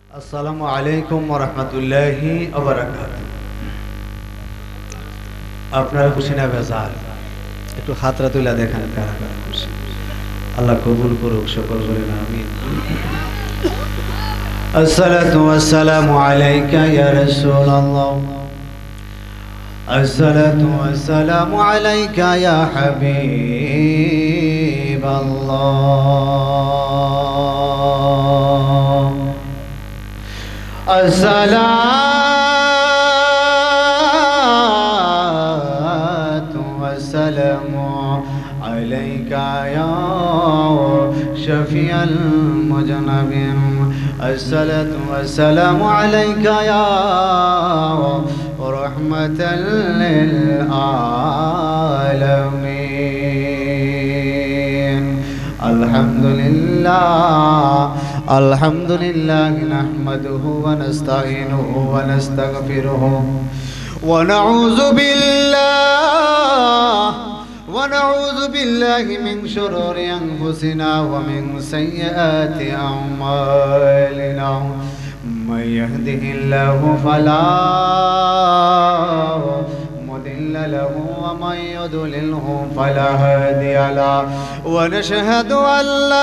আসসালামু আলাইকুম ওয়া রাহমাতুল্লাহি ওয়া বারাকাতুহু। আপনারা খুশি না বেজার? একটু হাতরা তুলে দেখেন কারা কারা খুশি। আল্লাহ কবুল করুক, সকল বলেন আমিন। আসসালাতু ওয়াসসালামু আলাইকা ইয়া রাসূলুল্লাহ, আসসালাতু ওয়াসসালামু আলাইকা ইয়া হাবিবাল্লাহ, আসসালাতু ওয়াসসালামু আলাইকা ইয়া শাফিয়াল মুজনাবিন, আসসালাতু ওয়াসসালামু আলাইকা ইয়া রাহমাতাল লিল আলামিন। আলহামদুলিল্লাহ আলহামদুলিল্লাহ নাহমাদুহু ওয়া নাস্তাঈনুহু ওয়া নাস্তাগফিরুহু ওয়া নাউযু বিল্লাহি মিন শুরুরি আনফুসিনা ওয়া মিন সাইয়্যাতি আ'মালিনা। মান ইয়াহদিহিল্লাহু ফালা মুদিল্লা লাহু ওয়া মান ইউদ্লিলহু ফালা হাদিয়া লাহু। ওয়া নাশহাদু আল্লা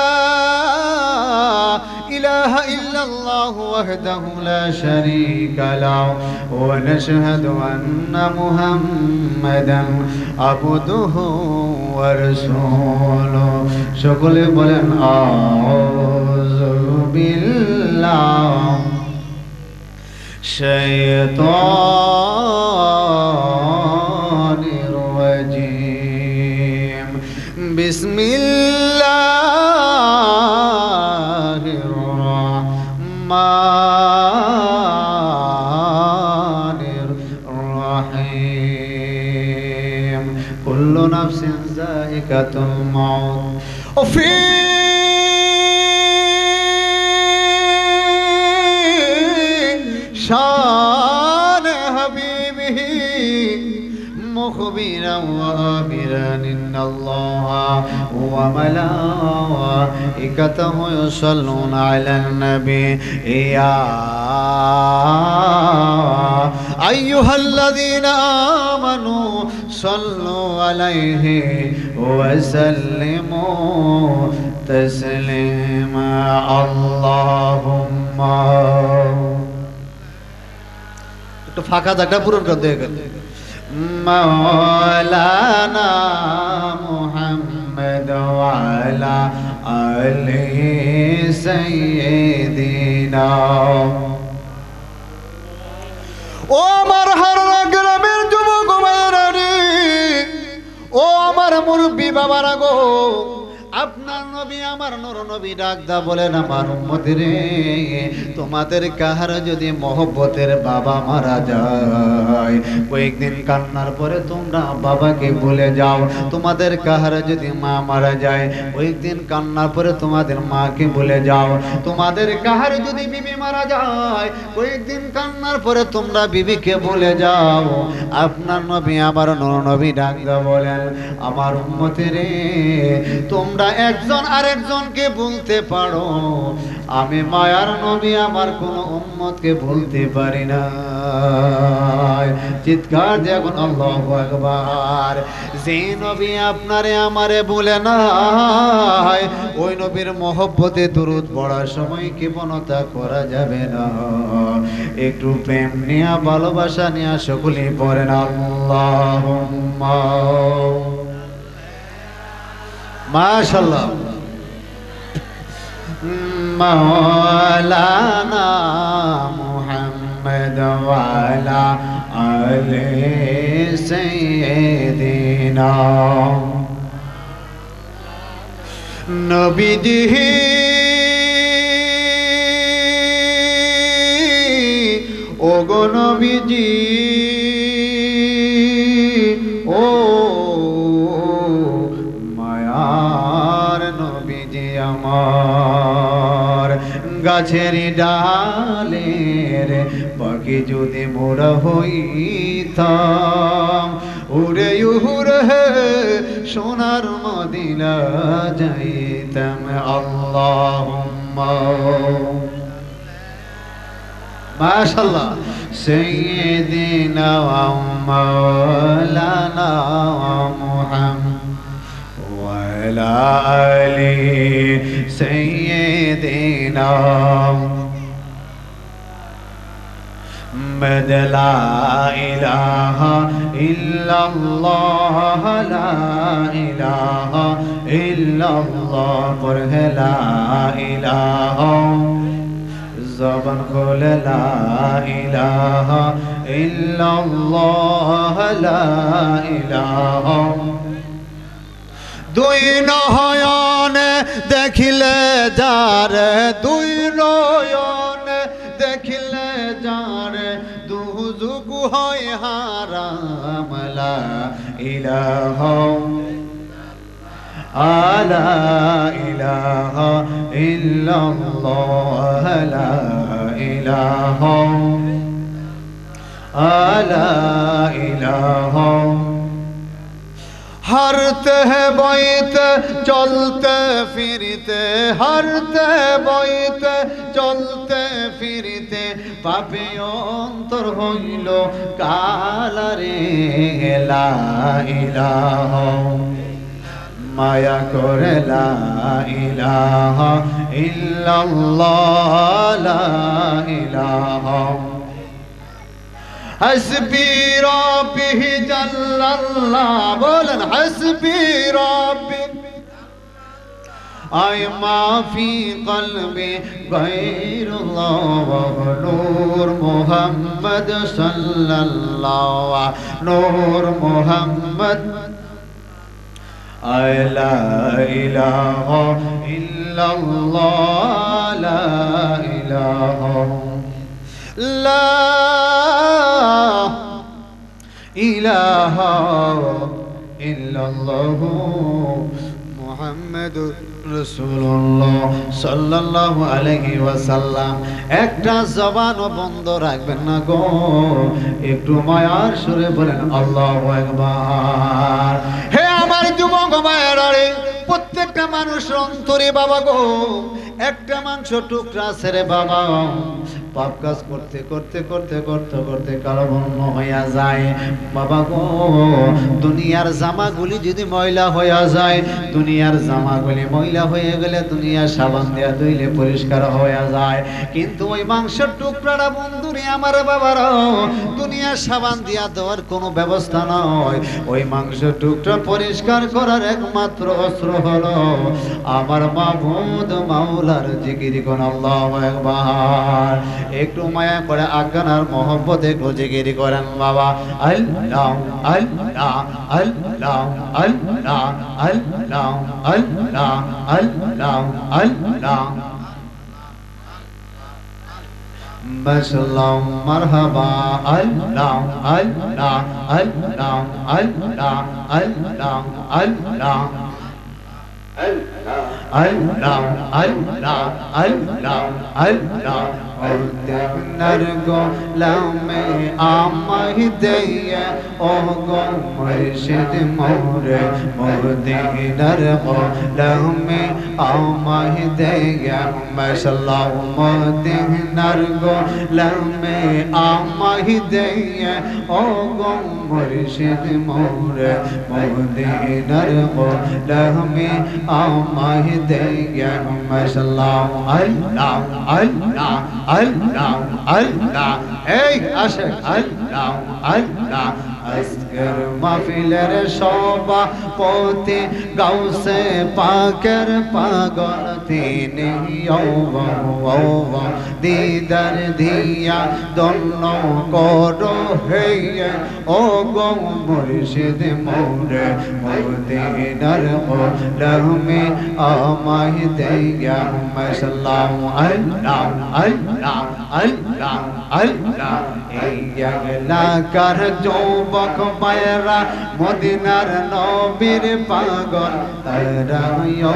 إله إلا الله وحده لا شريك له ونشهد أن محمدا عبده ورسوله। সকলে বলেন আউযু বিল্লাহ শাইতানির রাজীম। বিসমিল্লাহ كل نفس ذائقة الموت وفي شان حبيبه مخبرا وآمرا إن الله وملائكته يصلون على النبي يا أيها الذين آمنوا صلوا عليه وسلموا تسليما اللهم একটু ফাঁকা জায়গা পূরণ করতে গেলে مولانا محمد وعلى آل سيدنا। ও আমার হারানো গ্রামের যুবক ভাইয়েরা রে, ও আমার মুরব্বী বাবারা গো, আপনার নবী আমার নূর নবী ডাকদা বলেন আমার উম্মতের রে, তোমাদের কাহার যদি মহব্বতের বাবা মারা যায়, কয়েকদিন কান্নার পরে তোমরা বাবাকে ভুলে যাও। তোমাদের কাহার যদি মা মারা যায়, কয়েকদিন কান্নার পরে তোমাদের মাকে ভুলে যাও। তোমাদের কাহার যদি বিবি মারা যায়, কয়েকদিন কান্নার পরে তোমরা বিবিকে ভুলে যাও। আপনার নবী আমার নূর নবী ডাকদা বলেন আমার উম্মতের রে, তোমরা একজন আরেকজনকে ভুলতে পারো, আমি মায়ার নবী আমার কোন উম্মতকে ভুলতে পারি না। চিৎকার দেখুন আল্লাহু আকবার। যে নবী আপনারে আমারে ভুলে নাই, ওই নবীর মহব্বতে দুরূদ পড়ার সময় কি বনতা করা যাবে না? একটু প্রেম নিয়ে ভালোবাসা নিয়ে সকলেই পড়েন আল্লাহুম্মা মাশাআল্লাহ। مولانا محمد وعلى آل سيدنا। নবীজি ওগো নবীজি ও মায়ার নবীজি আমার, গাছের ডালের পাখি যদি মোরা হইতাম, উড়ে উড়ে সোনার মদিনা যাইতাম। আল্লাহুম্মা মাশাআল্লাহ সাইয়্যিদিনা ওয়া মাওলানা মুহাম্মদ ওয়া আলা আলি সাইয়্যিদিনা محمد لا إله إلا الله لا إله إلا الله پڑھ لا إله زبان کھول لا إله إلا الله لا إله দুই নয়নে দেখিলে যারে দুই নয়নে দেখিলে যারে দুজুগ হয় হারাম লা ইলাহা লা ইলাহা ইল্লাল্লাহ লা ইলাহা লা ইলাহা हरते बैते चलते फिरते हरते बैते चलते फिरते पापे अंतर हইল कालारे ला इलाहा माया करे ला इलाहा इल्लल्लाह ला इलाहा हस्बी रब्बी जल्लल्लाह बोलन हस्बी रब्बी आय माफी कल्बी गैरुल्लाह नूर मुहम्मद सल्लल्लाह नूर मुहम्मद आय ला इलाहा इल्लल्लाह ला इलाहा ला इलाहा इल्लल्लाहु मुहम्मदुर রাসূলুল্লাহ সাল্লাল্লাহু আলাইহি ওয়াসাল্লাম একটা জবানও বন্ধ রাখবেন না গো একটু মায়ার সুরে বলেন আল্লাহু আকবার হে আমার যুবক ভাইরা রে প্রত্যেকটা মানুষের অন্তরে বাবা গো একটা মাংস টুকরা ছেড়ে বাবা পাপ কাজ করতে করতে করতে করতে করতে কালো বর্ণ হইয়া যায় বাবা গো দুনিয়ার জামাগুলি যদি ময়লা হইয়া যায় দুনিয়ার জামাগুলি ময়লা হয়ে গেলে দুনিয়ার সাবান দিয়া ধুইলে পরিষ্কার হইয়া যায় কিন্তু ওই মাংসের টুকরাটা বন্ধুরে আমার বাবারা দুনিয়ার সাবান দিয়া দেওয়ার কোনো ব্যবস্থা নয় ওই মাংসের টুকরা পরিষ্কার করার একমাত্র অস্ত্র হলো আমার মাবুদ মাওলার জিকির কোন আল্লাহু আকবার একটু মায়া করে আজ্ঞার মহব্বতে জিকির করেন বাবা আল্লাহ আল্লাহ আল্লাহ আল্লাহ আল্লাহ আল্লাহ আল্লাহ আল্লাহ মাশাআল্লাহ মারহাবা আল্লাহ আল্লাহ আল্লাহ আল্লাহ আল্লাহ আল্লাহ Allah Allah Allah Allah Ordenar go lame amah deye O go murshid more Ordenar go lame amah deye Mashallah Ordenar go lame amah deye O go murshid more Ordenar go lame amah deye Mashallah Allah Allah Allah Allah hey ashek Allah Allah asgar mahfiler shoba poti gause paker pagal tini yova didar diya donno koro hey o go murshid more modinar ko lahme amah deya mashallah Allah Allah Allah Allah এই এলাকার যুবক মায়েরা মদিনার নবীর পাগল তারা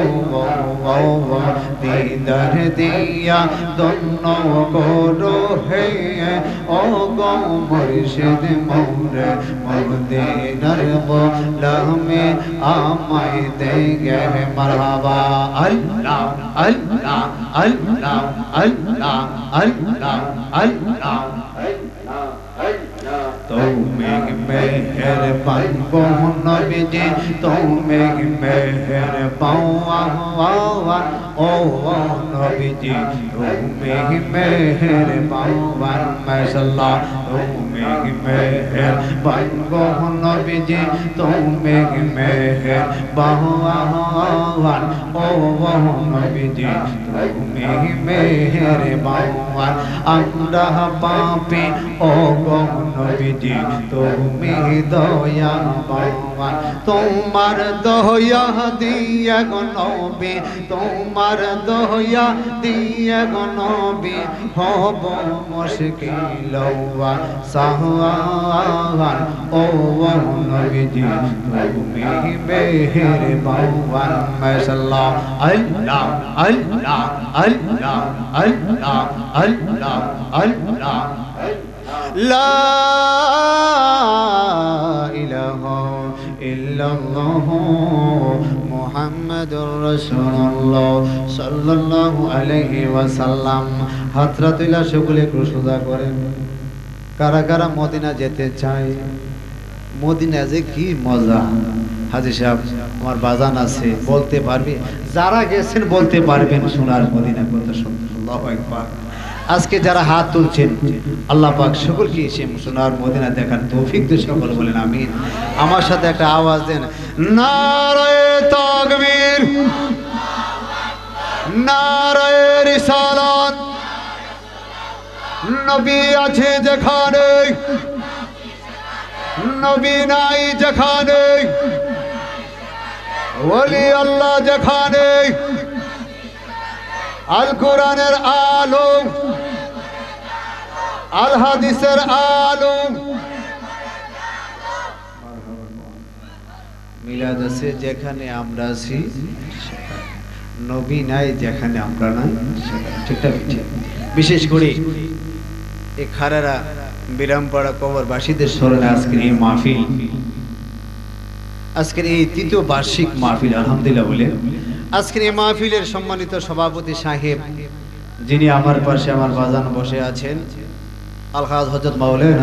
দিদার দিয়া দন্ন করো হে ও গো মুর্শিদ মোরে মদিনার গোলামে আমায় দে গে মারহাবা আল্লাহ আল্লাহ আল্লাহ আল্লাহ আল্লাহ আল্লাহ तुम्हें मेहरबान वो नबी तुम्हें मेहरबान ओ नबी जी तुम्हें मेहरबान माशाअल्लाह तुम्हें मेहरबान वो नबी जी तुम्हें मेहरबान ओ नबी जी तुम्हें मेहरबान আমরা পাপী ও গো নবীজি তুমি দয়াবান তোমার দয়া দিয়ে গো নবী তোমার দয়া দিয়ে গো নবী হব মুশকিল সাহান ও নবীজি তুমি মেহেরবান মাশাআল্লাহ আল্লাহ আল্লাহ আল্লাহ আল্লাহ আল্লাহ আল্লাহ লা ইলাহা ইল্লাল্লাহ মুহাম্মাদুর রাসূলুল্লাহ সাল্লাল্লাহু আলাইহি ওয়াসাল্লাম। হাতরা তুলা সকলে একটু সোজা করেন। কারা কারা মদিনা যেতে চায়? মদিনা যে কি মজা! হাজী সাহেব আমার বাজান আছে, বলতে পারবে, যারা গেছেন বলতে পারবেন সোনার মদিনা কত সুন্দর। আল্লাহু আকবার। আজকে যারা হাত তুলছেন আল্লাহ পাক সকলকে এসে সোনার মদিনা দেখার তৌফিক দিন, সকল বলেন আমিন। আমার সাথে একটা আওয়াজ দেন, নারায়ে তাকবীর, নারায়ে রিসালাত। নবী আছে যেখানে, নবী নাই যেখানে, ওলি আল্লাহ যেখানে, আল কোরআনের আলো, আল হাদিসের আলো, মিলাদ আছে যেখানে আমরা আছি, নবী নাই যেখানে আমরা নাই, ঠিকঠাক। বিশেষ করে এই খারারা বিরামপাড়া কবরবাসীদের স্মরণে আজকের এই মাহফিল, আজকের এই তৃতীয় বার্ষিক মাহফিল আলহামদুলিল্লাহ বলে আজকের এই মাহফিলের সম্মানিত সভাপতি সাহেব, যিনি আমার পাশে আমার বাজান বসে আছেন, আলহাজ হযরত মাওলানা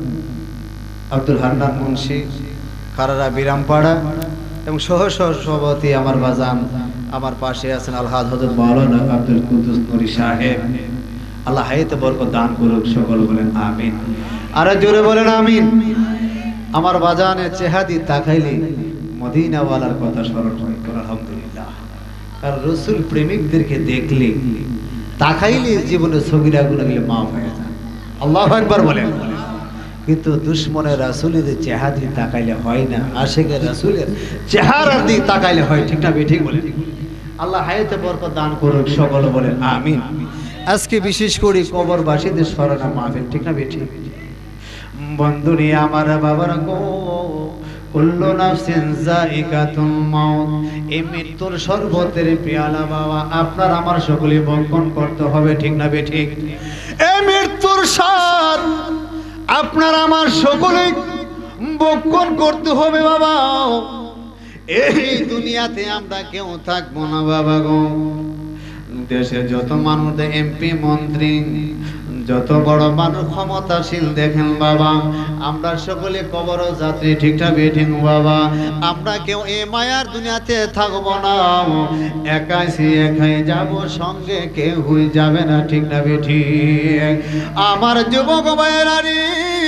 আব্দুল হান্নান মুন্সি খারারা বিরামপাড়া, এবং সহ সভাপতি আমার বাজান আমার পাশে আছেন আলহাজ হযরত মাওলানা আব্দুল কুদ্দুস নুরি সাহেব। আল্লাহ হায়াতে বরকত দান করুক, সকল বলেন আমিন। আর জোরে বলেন আমিন। আমার বাজানের চেহাদি তাকাইলে মদিনাওয়ালার কথা স্মরণ হয়, আলহামদুলিল্লাহ। কারণ রাসূল প্রেমিকদেরকে দেখলে তাকাইলে জীবনের সগীরা গুনাহগুলো মাফ হয়ে যায়। আল্লাহু আকবার বলেন। কিন্তু দুশমনের রাসূলের চেহাদি তাকাইলে হয় না, আশিকের রাসূলের চেহারার দিকে তাকাইলে হয়, ঠিক না ঠিক বলেন। আল্লাহ হায়াতে বরকত দান করুক, সকল বলেন আমিন। আজকে বিশেষ করে কবরবাসীদের স্মরণে মাহফিল, ঠিক না ঠিক? বন্ধুরে আমার বাবারা গো, কুল্লু নাফসিন যায়িকাতুল মাউত, এই মৃত্যুর শরবতের পেয়ালা বাবা আপনার আমার সকলে ভক্ষণ করতে হবে, ঠিক না ঠিক? এই মৃত্যুর স্বাদ আপনার আমার সকলে ভক্ষণ করতে হবে বাবা। এই দুনিয়াতে আমরা কেউ থাকবো না বাবা গো। দেশে যত মানুষ, এমপি মন্ত্রী, যত বড় মানুষ ক্ষমতাশীল দেখেন বাবা, আমরা সকলে কবর যাত্রী, ঠিকঠাক ঠিক বাবা। আমরা কেউ এ মায়ার দুনিয়াতে থাকবো না, একাই একাই যাব, সঙ্গে কেউ যাবে না, ঠিক না ঠিক? আমার যুবক ভাইয়েরা রে,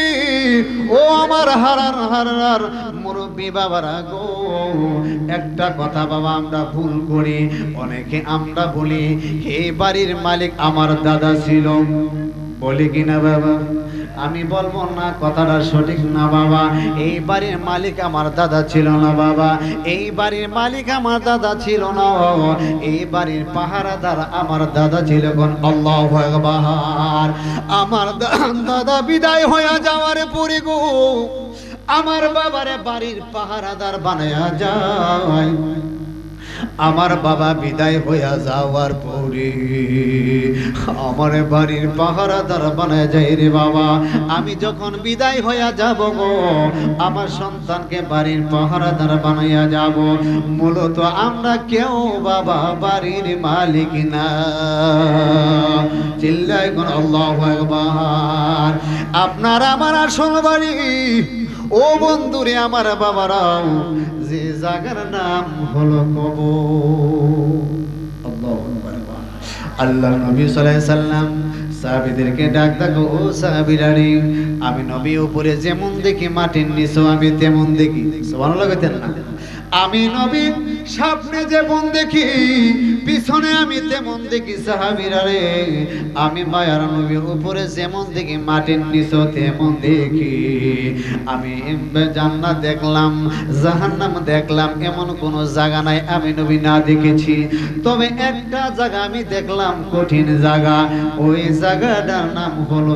ও আমার হারার মুরব্বী বাবারা গো, একটা কথা বাবা আমরা ভুল করি, অনেকে আমরা বলি এই বাড়ির মালিক আমার দাদা ছিল, বলি কিনা বাবা? আমি বলবো না কথাটা সঠিক না বাবা। এই বাড়ির মালিক আমার দাদা ছিল না বাবা, এই বাড়ির মালিক আমার দাদা ছিল না, এই বাড়ির পাহারাদার আমার দাদা ছিল। কোন আল্লাহু আকবার। আমার দাদা বিদায় হয়ে যাওয়ার পরে গো আমার বাবারে বাড়ির পাহারাদার বানায়া যায়। আমার বাবা বিদায় হইয়া যাওয়ার পরে আমার বাড়ির পাহারাদার বানায় যায় রে বাবা। আমি যখন বিদায় হইয়া যাব গো আমার সন্তানকে বাড়ির পাহারাদার বানাইয়া যাব। মূলত আমরা কেউ বাবা বাড়ির মালিক না। চিল্লায় কোন আল্লাহু আকবার। আপনার আমার আসল বাড়ি ও বন্ধুরে আমার বাবারাও যে জায়গার নাম হলো কবর। আল্লাহু আকবার। আল্লাহ নবী সাল্লাল্লাহু আলাইহি সাল্লাম সাহাবীদেরকে ডাক দাও, ও সাহাবীরা রে, আমি নবী উপরে যেমন দেখি মাটির নিচেও আমি তেমন দেখি। সুবহানাল্লাহ কইতেন না? আমি নবী সামনে যেমন দেখি পিছনে আমি তেমন দেখি। সাহাবীরা রে, আমি মায়ার নবীর উপরে যেমন দেখি মাটির নিচেও তেমন দেখি। আমি জান্নাত দেখলাম, জাহান্নাম দেখলাম, এমন কোন জায়গা নাই আমি নবী না দেখেছি। তবে একটা জায়গা আমি দেখলাম, কঠিন জায়গা, ওই জায়গাটার নাম হলো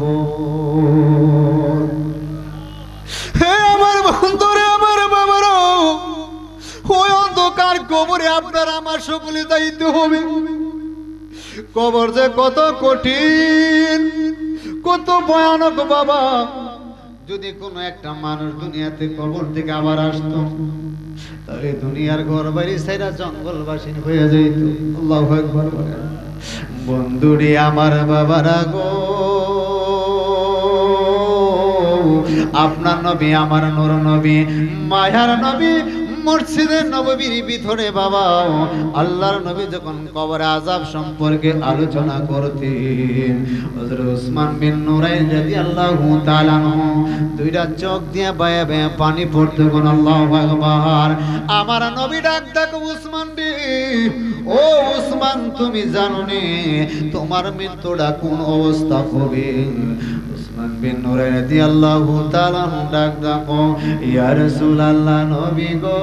কবর। হে আমার বন্ধুরে, আমার বাবারও, ওই অন্ধকার কবরে আপনার আমার সকলে যাইতে হবে। কবর যে কত কঠিন, কত ভয়ানক বাবা। যদি কোনো একটা মানুষ দুনিয়াতে কবর থেকে আবার আসতো তাহলে দুনিয়ার ঘর বাড়ি ছেড়ে জঙ্গলবাসী হয়ে যাইত। আল্লাহু আকবার। বন্ধুরে আমার বাবারা গো, আপনার নবী আমার নূর নবী মায়ার নবী মসজিদে নববীর ভিতরে বাবা আল্লাহর নবী যখন কবরে আযাব সম্পর্কে আলোচনা করতেন, হযরত উসমান বিন নুরাইন রাদিয়াল্লাহু তাআলা আনহু দুইটা চোখ দিয়ে বায়ে বায়ে পানি পড়তে। কোন আল্লাহু আকবার। আমার নবী ডাক ডাক, উসমান রে, ও উসমান, তুমি জানো নে তোমার মৃত্যুটা কোন অবস্থা হবে? উসমান বিন নুরাইন রাদিয়াল্লাহু তাআলা ডাক ডাকো, ইয়া রাসূলুল্লাহ, নবী গো,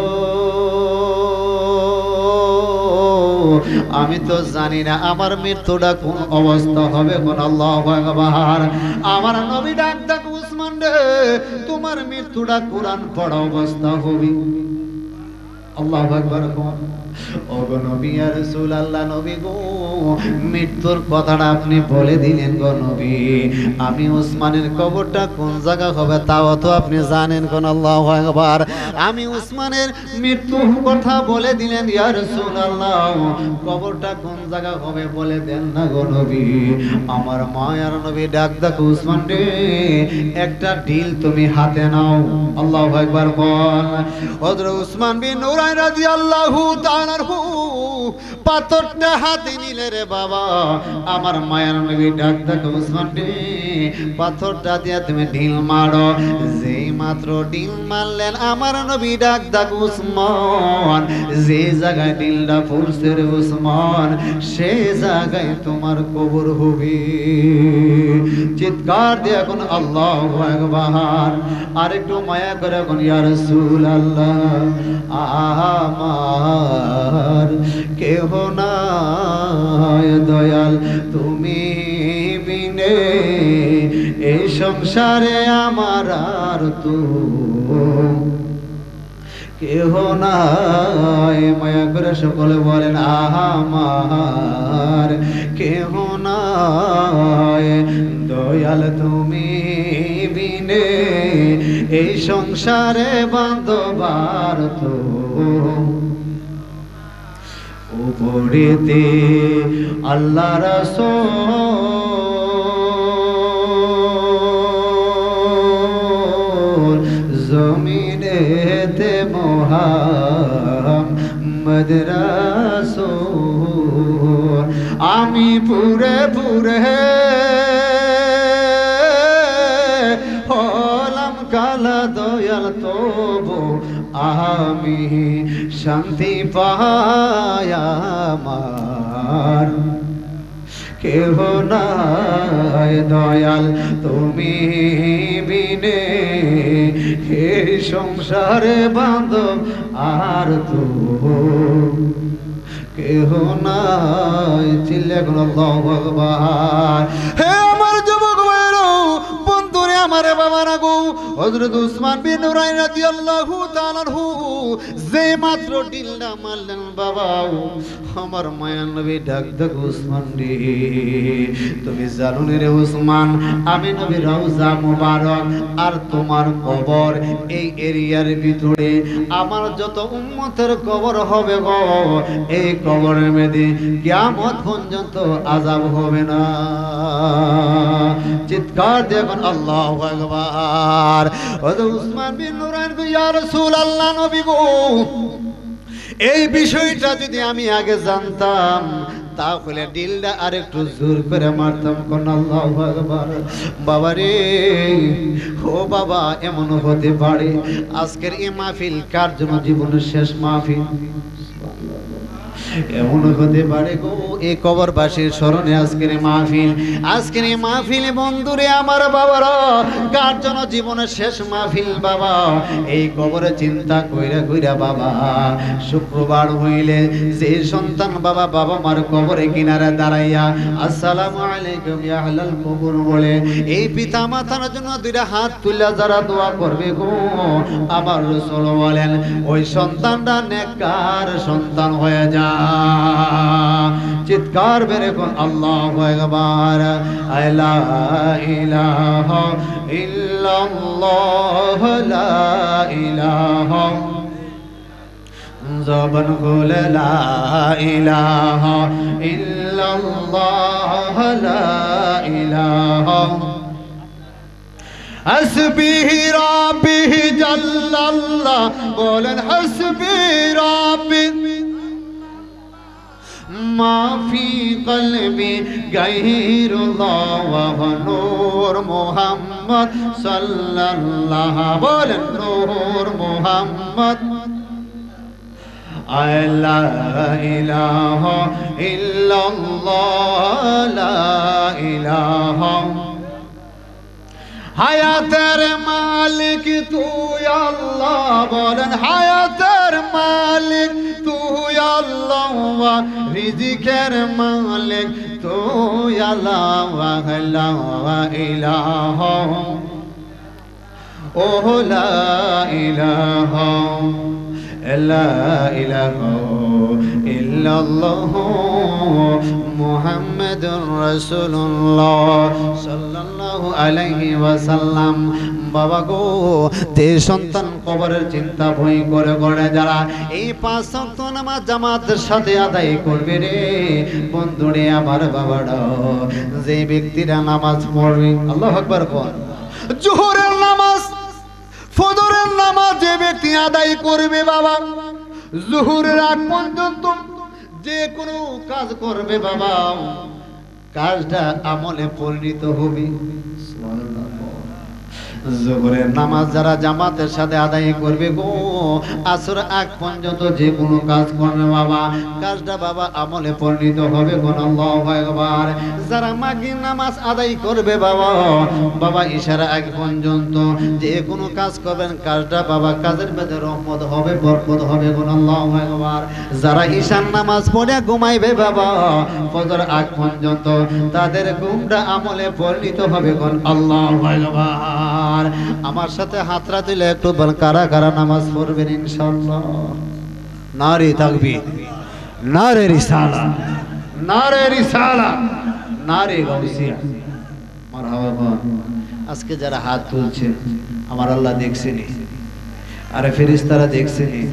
আমি তো জানি না আমার মৃত্যুটা কোন অবস্থা হবে। কোন আল্লাহু আকবার। আমার নবী ডাক ডাক, উসমান রে, তোমার মৃত্যুটা কোরআন পড়া অবস্থা হবে। আল্লাহু আকবার। ও গো নবী, ইয়া রাসূলুল্লাহ, নবী গো, মৃত্যুর কথাটা আপনি বলে দিলেন গো নবী। আমি উসমানের কবরটা কোন জায়গা হবে তাও তো আপনি জানেন। কোন আল্লাহু আকবার। আমি উসমানের মৃত্যুর কথা বলে দিলেন, ইয়া রাসূলুল্লাহ, কবরটা কোন জায়গা হবে বলে দেন না গো নবী। আমার মায়ার নবী ডাক ডাক, উসমান রে, একটা ঢিল তুমি হাতে নাও। আল্লাহু আকবার বল। হযরত উসমান বিন নুরাইন রাদিয়াল্লাহু তাআলা আনহু পাথরটা হাতে নিলে রে বাবা। আমার মায়ার নবী ডাক ডাক, উসমান রে, পাথরটা দিয়া তুমি ঢিল মারো। যেই মাত্র ঢিল মারলেন আমার নবী ডাক ডাক, উসমান, যে জায়গায় ঢিলটা পড়ছে রে উসমান, সে জায়গায় তোমার কবর হবে। চিৎকার দিয়ে এখন আল্লাহু আকবার। আরেকটু মায়া করে এখন, ইয়া রাসূলুল্লাহ, আমার কেহ নাই দয়াল তুমি বিনে, এই সংসারে আমার আর তো কেহ নাই। মায়া করে সকলে বলেন, আমার কেহ নাই দয়াল তুমি বিনে, এই সংসারে বান্ধবার তো উপরেতে আল্লাহ রাসূল, জমিনেতে মুহাম্মদ রাসূল। আমি পুরে পুরে হলাম কালা দয়াল, তবু আমি শান্তি পাই। আমার কেহ নাই দয়াল তুমি বিনে হে সংসারে বাঁধব আর তো কেহ নাই। চিল্লে কোন আল্লাহু আকবার। হে আমার যুবক ভাইরা, বন্ধুরে আমার বাবারা গো, হযরত উসমান বিন নুরাইন রাদিয়াল্লাহু তাআলা আনহু যে মাত্র ডিলটা মারলেন বাবা, আমার মায়ার নবী ডাক ডাক উসমান রে, তুমি জানো রে উসমান, আমি নবী রওজা মুবারক আর তোমার কবর এই এরিয়ার ভিতরে আমার যত উম্মতের কবর হবে গো, এই কবরের মধ্যে কিয়ামত পর্যন্ত আযাব হবে না। চিৎকার দেখুন আল্লাহু আকবার। হযরত উসমান বিন নুরাইন কই, ইয়া রাসূলুল্লাহ নবী গো, এই বিষয়টা যদি আমি আগে জানতাম তাহলে ডিলটা আরেকটু জোর করে মারতাম। কোন আল্লাহু আকবার। বাবা রে, ও বাবা, এমন হতে পারে আজকের এই মাহফিল কার জন্য জীবনের শেষ মাহফিল? এমন হতে পারে গো, এই কবরবাসীর স্মরণে আজকের মাহফিল। আজকের এই মাহফিলে বন্ধুরে আমার বাবারা কার জন্য জীবনের শেষ মাহফিল বাবা? এই কবরে চিন্তা কইরা কইরা বাবা, শুক্রবার হইলে যে সন্তান বাবা বাবা মার কবরে কিনারে দাঁড়াইয়া আসসালামু আলাইকুম ইয়া আহলাল কবর বলে, এই পিতা মাতার জন্য দুইটা হাত তুলে যারা দোয়া করবে গো, আমার রাসূল বলেন ওই সন্তানটা নেককার সন্তান হয়ে যায়। চিৎকার বেরে কোন আল্লাহু আকবার। লা ইলাহা ইল্লাল্লাহ, লা ইলাহা, জবান খুলে লা ইলাহা ইল্লাল্লাহ, লা ইলাহা, হাসবি রাব্বি জাল্লাল্লাহ, বলেন হাসবি রাব্বি মা ফি কলবি গায়রুল্লাহ ওয়া নূর মুহাম্মদ সাল্লাল্লাহ, বলেন নূর মুহাম্মদ। লা ইলাহা ইল্লাল্লাহ, লা ইলাহা, হায়াতের মালিক তুই আল্লাহ, বলেন হায়াতের মালিক তুই আল্লাহ, রিজিকের মালিক তুই আল্লাহ, লা ইলাহা, ও লা ইলাহা, লা ইলাহা ইল্লাল্লাহ মুহাম্মাদুর রাসূলুল্লাহ সাল্লাল্লাহু আলাইহি ওয়াসাল্লাম। বাবা গো, তে সন্তান কবরের চিন্তা ভয় করে করে যারা এই 5 ওয়াক্ত নামাজ জামাতের সাথে আদায় করবে রে বন্ধুরে আমার বাবারা, যে ব্যক্তিরা নামাজ পড়বে, আল্লাহু আকবার বল, যোহরের নামাজ ফজরের নামাজ যে ব্যক্তি আদায় করবে বাবা, যোহরের আগ পর্যন্ত যে কোনো কাজ করবে বাবা, কাজটা আমলে পরিণত হবে। সুবহানাল্লাহ। যোহরের নামাজ যারা জামাতের সাথে আদায় করবে গো, আসর আগ পর্যন্ত যে কোনো কাজ করবে বাবা, কাজটা বাবা আমলে পরিণত হবে। কোন আল্লাহু আকবার। যারা মাগরিব নামাজ আদায় করবে বাবা, বাবা ইশার আগ পর্যন্ত যে কোনো কাজ করবেন, কাজটা বাবা কাজের মধ্যে রহমত হবে, বরকত হবে। কোন আল্লাহু আকবার। যারা ঈশার নামাজ পড়ে ঘুমাইবে বাবা, ফজর আগ পর্যন্ত তাদের ঘুমটা আমলে পরিণত হবে। কোন আল্লাহু আকবার। আমার সাথে হাতরা দিলে একটু কারা কারা নামাজ পড়বেন ইনশাআল্লাহ? নারে তাকবীর, নারে রিসালা, নারে রিসালা, নারে গাউসিয়া, মারহাবা। আজকে যারা হাত তুলছেন আমার আল্লাহ দেখছেনই, আরে ফেরেশতারা দেখছেনই।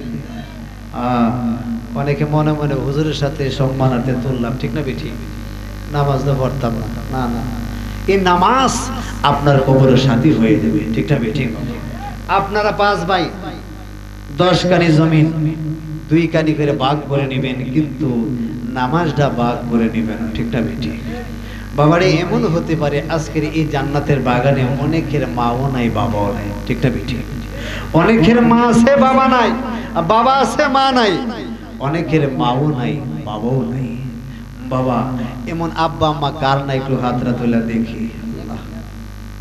অনেকে মনে মনে হুজুরের সাথে সম্মানার্থে তুললাম, ঠিক না বেঠিক? নামাজ তো পড়তাম না, না না, এই নামাজ আপনার কবরের সাথী হয়ে যাবে, ঠিক না বেঠিক? আপনারা 5 ভাই 10 কানি জমিন 2 কানি করে ভাগ করে নেবেন, কিন্তু নামাজটা ভাগ করে নেবেন, ঠিক না বেঠিক? বাবারে এমন হতে পারে আজকের এই জান্নাতের বাগানে অনেকের মাও নাই বাবাও নাই, ঠিক না বেঠিক? অনেকের মা আছে বাবা নাই, বাবা আছে মা নাই, অনেকের মাও নাই বাবাও নাই। বাবা এমন আব্বা আম্মা কার নাই একটু হাতরা তুলে দেখি।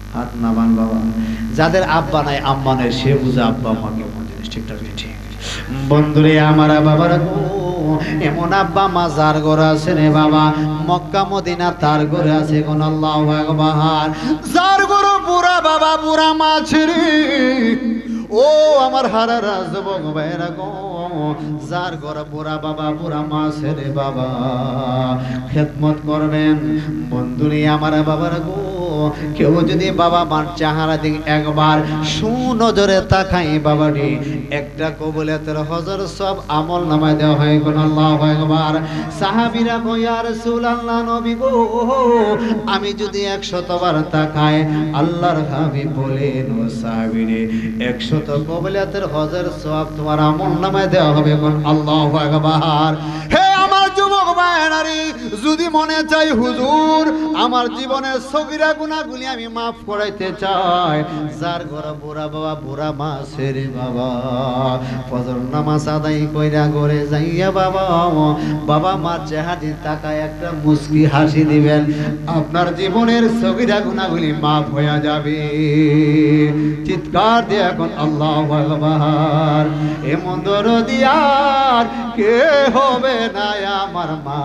হাত নামান বাবা। যাদের আব্বা নাই আম্মা নাই সে বুঝে আব্বা আম্মা কেমন জিনিস, ঠিকঠাক ঠিক। বন্ধুরে আমার বাবার এমন আব্বা মা যার ঘরে আছে রে বাবা, মক্কা মদিনা তার ঘরে আছে কোন আল্লাহু আকবার। যার ঘরে বুড়া বাবা বুড়া মা রে, ও আমার হারারা যুবক ভাইরা গো, যার ঘরে বুড়া বাবা বুড়া মা রে বাবা, খেদমত করবেন। বন্ধুরে আমার বাবার গো, কেউ যদি বাবা মার চেহারা দিকে একবার সুনজরে তাকাই বাবারে, একটা কবুলাতের হজর সব আমল নামায় দেওয়া হয় কোন আল্লাহু আকবার। সাহাবীরা কো ইয়া রাসূলুল্লাহ নবী গো, আমি যদি 100 বার তাকাই, আল্লাহর হাবিব বলেন ও সাহাবীরে 100 কবুলাতের হজর সব তোমার আমল নামায় দেওয়া হবে কোন আল্লাহু আকবার। হে আমার যুবক ভাইরা রে, যদি মনে চাই হুজুর আমার জীবনের সগীরা গুনাহগুলি আমি মাফ করাইতে চাই, যার ঘরে বুড়া বাবা বুড়া মা রে বাবা, ফজর নামাজ আদায় কইরা ঘরে যাইয়া বাবা বাবা মার চেহারা তাকায় একটা মুস্কি হাসি দিবেন, আপনার জীবনের সগীরা গুনাহগুলি মাফ হয়ে যাবে। চিৎকার দিয়ে এখন আল্লাহু আকবার। এমন দরদি আর কে হবে না আমার মা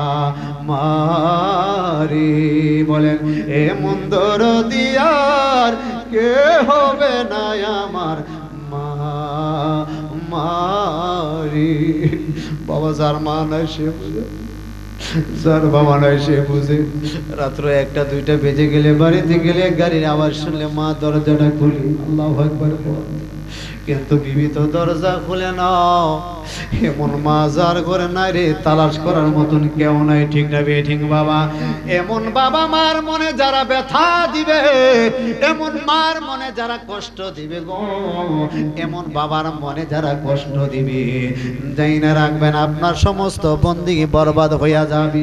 মারি, বলেন এমন দরদি আর কে হবে না আমার মা মারি। বাবা যার মা নাই সে বুঝে, যার বাবা নাই সে বুঝে। রাত্র 1টা 2টা বেজে গেলে বাড়িতে গেলে গাড়ির আওয়াজ শুনলে মা দরজাটা খুলি, আল্লাহু আকবার, কিন্তু বিবি তো দরজা খুলে না। এমন মা যার ঘরে নাই রে, তালাশ করার মতন কেউ নাই, ঠিক না ঠিক বাবা। এমন বাবা মার মনে যারা ব্যথা দিবে, এমন মার মনে যারা কষ্ট দিবে গো, এমন বাবার মনে যারা কষ্ট দিবে, যাই না রাখবেন আপনার সমস্ত বন্দিগি বরবাদ হইয়া যাবে।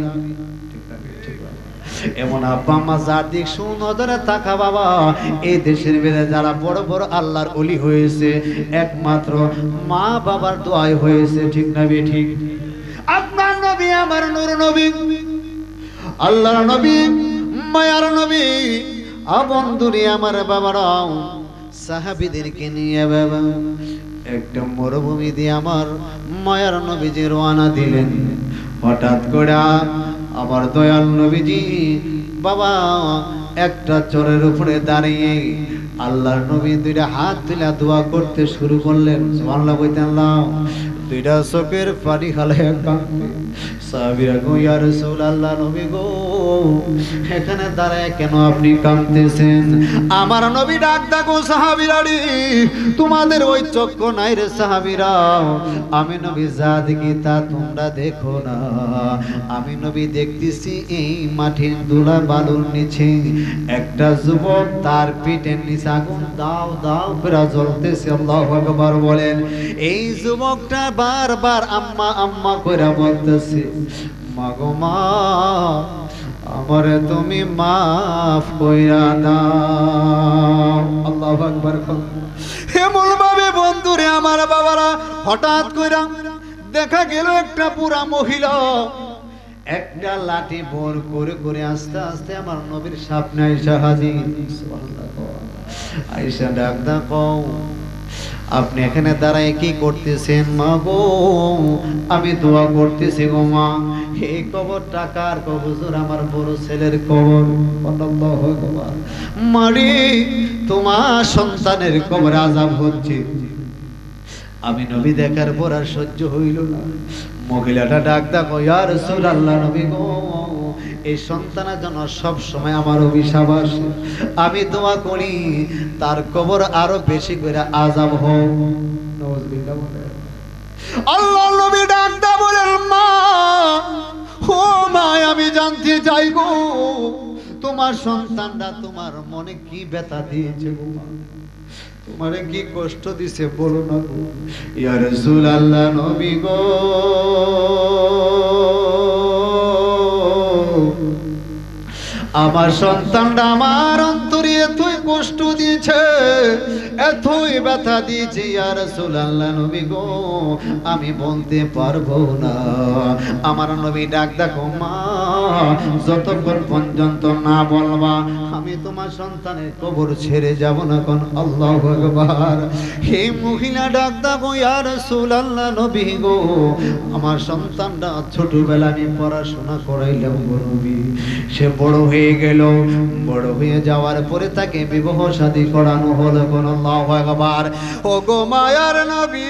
এমন আব্বা আম্মা যার দিক সুনজরে তাকা বাবা, এই দেশের ভিতরে যারা বড় বড় আল্লাহর ওলি হয়েছে একমাত্র মা বাবার দোয়ায় হয়েছে, ঠিক না ঠিক। আপনার নবী আমার নূর নবী, আল্লাহর নবী মায়ার নবী, বন্ধুরে আমার বাবারাও সাহাবীদেরকে নিয়ে বাবা একটা মরুভূমি দিয়ে আমার মায়ার নবীজি রওনা দিলেন। হঠাৎ করে আমার দয়াল নবীজি বাবা একটা চরের উপরে দাঁড়িয়ে আল্লাহর নবী 2টা হাত তুলে দোয়া করতে শুরু করলেন। সুবহানাল্লাহ কইতেন না, 2টা চোখের পানি খালে সাহাবীরা গো ইয়া রাসূলুল্লাহ নবী গো, এখানে দাঁড়ায় কেন আপনি কাঁদতেছেন? আমার নবী ডাক দাও সাহাবীরা রে, তোমাদের ওই চক্ষু নাই রে সাহাবীরা, আমি নবী যা দেখি তা তোমরা দেখো না। আমি নবী দেখতেছি এই মাটির ধুলা বালুর নিচে একটা যুবক, তার পিঠের নিচে আগুন দাও দাও করে জ্বলতেছে। আল্লাহু আকবার বলেন। এই যুবকটা বারবার আম্মা আম্মা করে বলতেছে, মাগো মা আমারে তুমি মাফ কইরা দাও। আল্লাহু আকবার। এমন ভাবে বন্ধুরে আমার বাবারা হঠাৎ কইরা দেখা গেল একটা পুরা মহিলা একটা লাঠি ভর করে করে আস্তে আস্তে আমার নবীর সামনে আয়েশা হাজির। সুবহানাল্লাহ। আয়েশা ডাক দাও, আপনি এখানে দাঁড়ায় কি করতেছেন? মা গো আমি দোয়া করতেছি গো মা, এই কবরটা কার কবর? হুজুর আমার বড় ছেলের কবর। আল্লাহু আকবার। মারি তোমার সন্তানের কবরে আযাব হচ্ছে। আমি নবী দেখার পর আর সহ্য হইল না। মহিলাটা ডাক দাও, ইয়া রাসূলুল্লাহ নবী গো, এই সন্তানের জন্য সব সময় আমার অভিশাপ আসে, আমি দোয়া করি তার কবর আরো বেশি করে আযাব হোক। নাউযুবিল্লাহ। আল্লাহ নবী ডাক দাও বলেন, মা ও মা আমি জানতে চাই গো তোমার সন্তানরা তোমার মনে কি ব্যথা দিয়েছে গো মা, তোমারে কি কষ্ট দিছে বলো না গো। ইয়া রাসূলুল্লাহ নবী গো আমার সন্তানরা আমার অন্তরে এতই কষ্ট দিয়েছে, এতই ব্যথা দিয়েছে ইয়া রাসূলুল্লাহ নবী গো আমি বলতে পারবো না। আমার নবী ডাক দেখো মা যতক্ষণ পর্যন্ত না বলবা আমি তোমার সন্তানের কবর ছেড়ে যাব না। কোন আল্লাহু আকবার। হে মহিলা ডাক দেখো ইয়া রাসূলুল্লাহ নবী গো আমার সন্তানটা ছোটবেলা আমি পড়াশোনা করাইলাম গো নবী, সে বড় হয়ে গেল, বড় হয়ে যাওয়ার পরে তাকে বিবাহ শাদী করানো হলো। কোন আল্লাহু আকবার। ও গো মায়ার নবী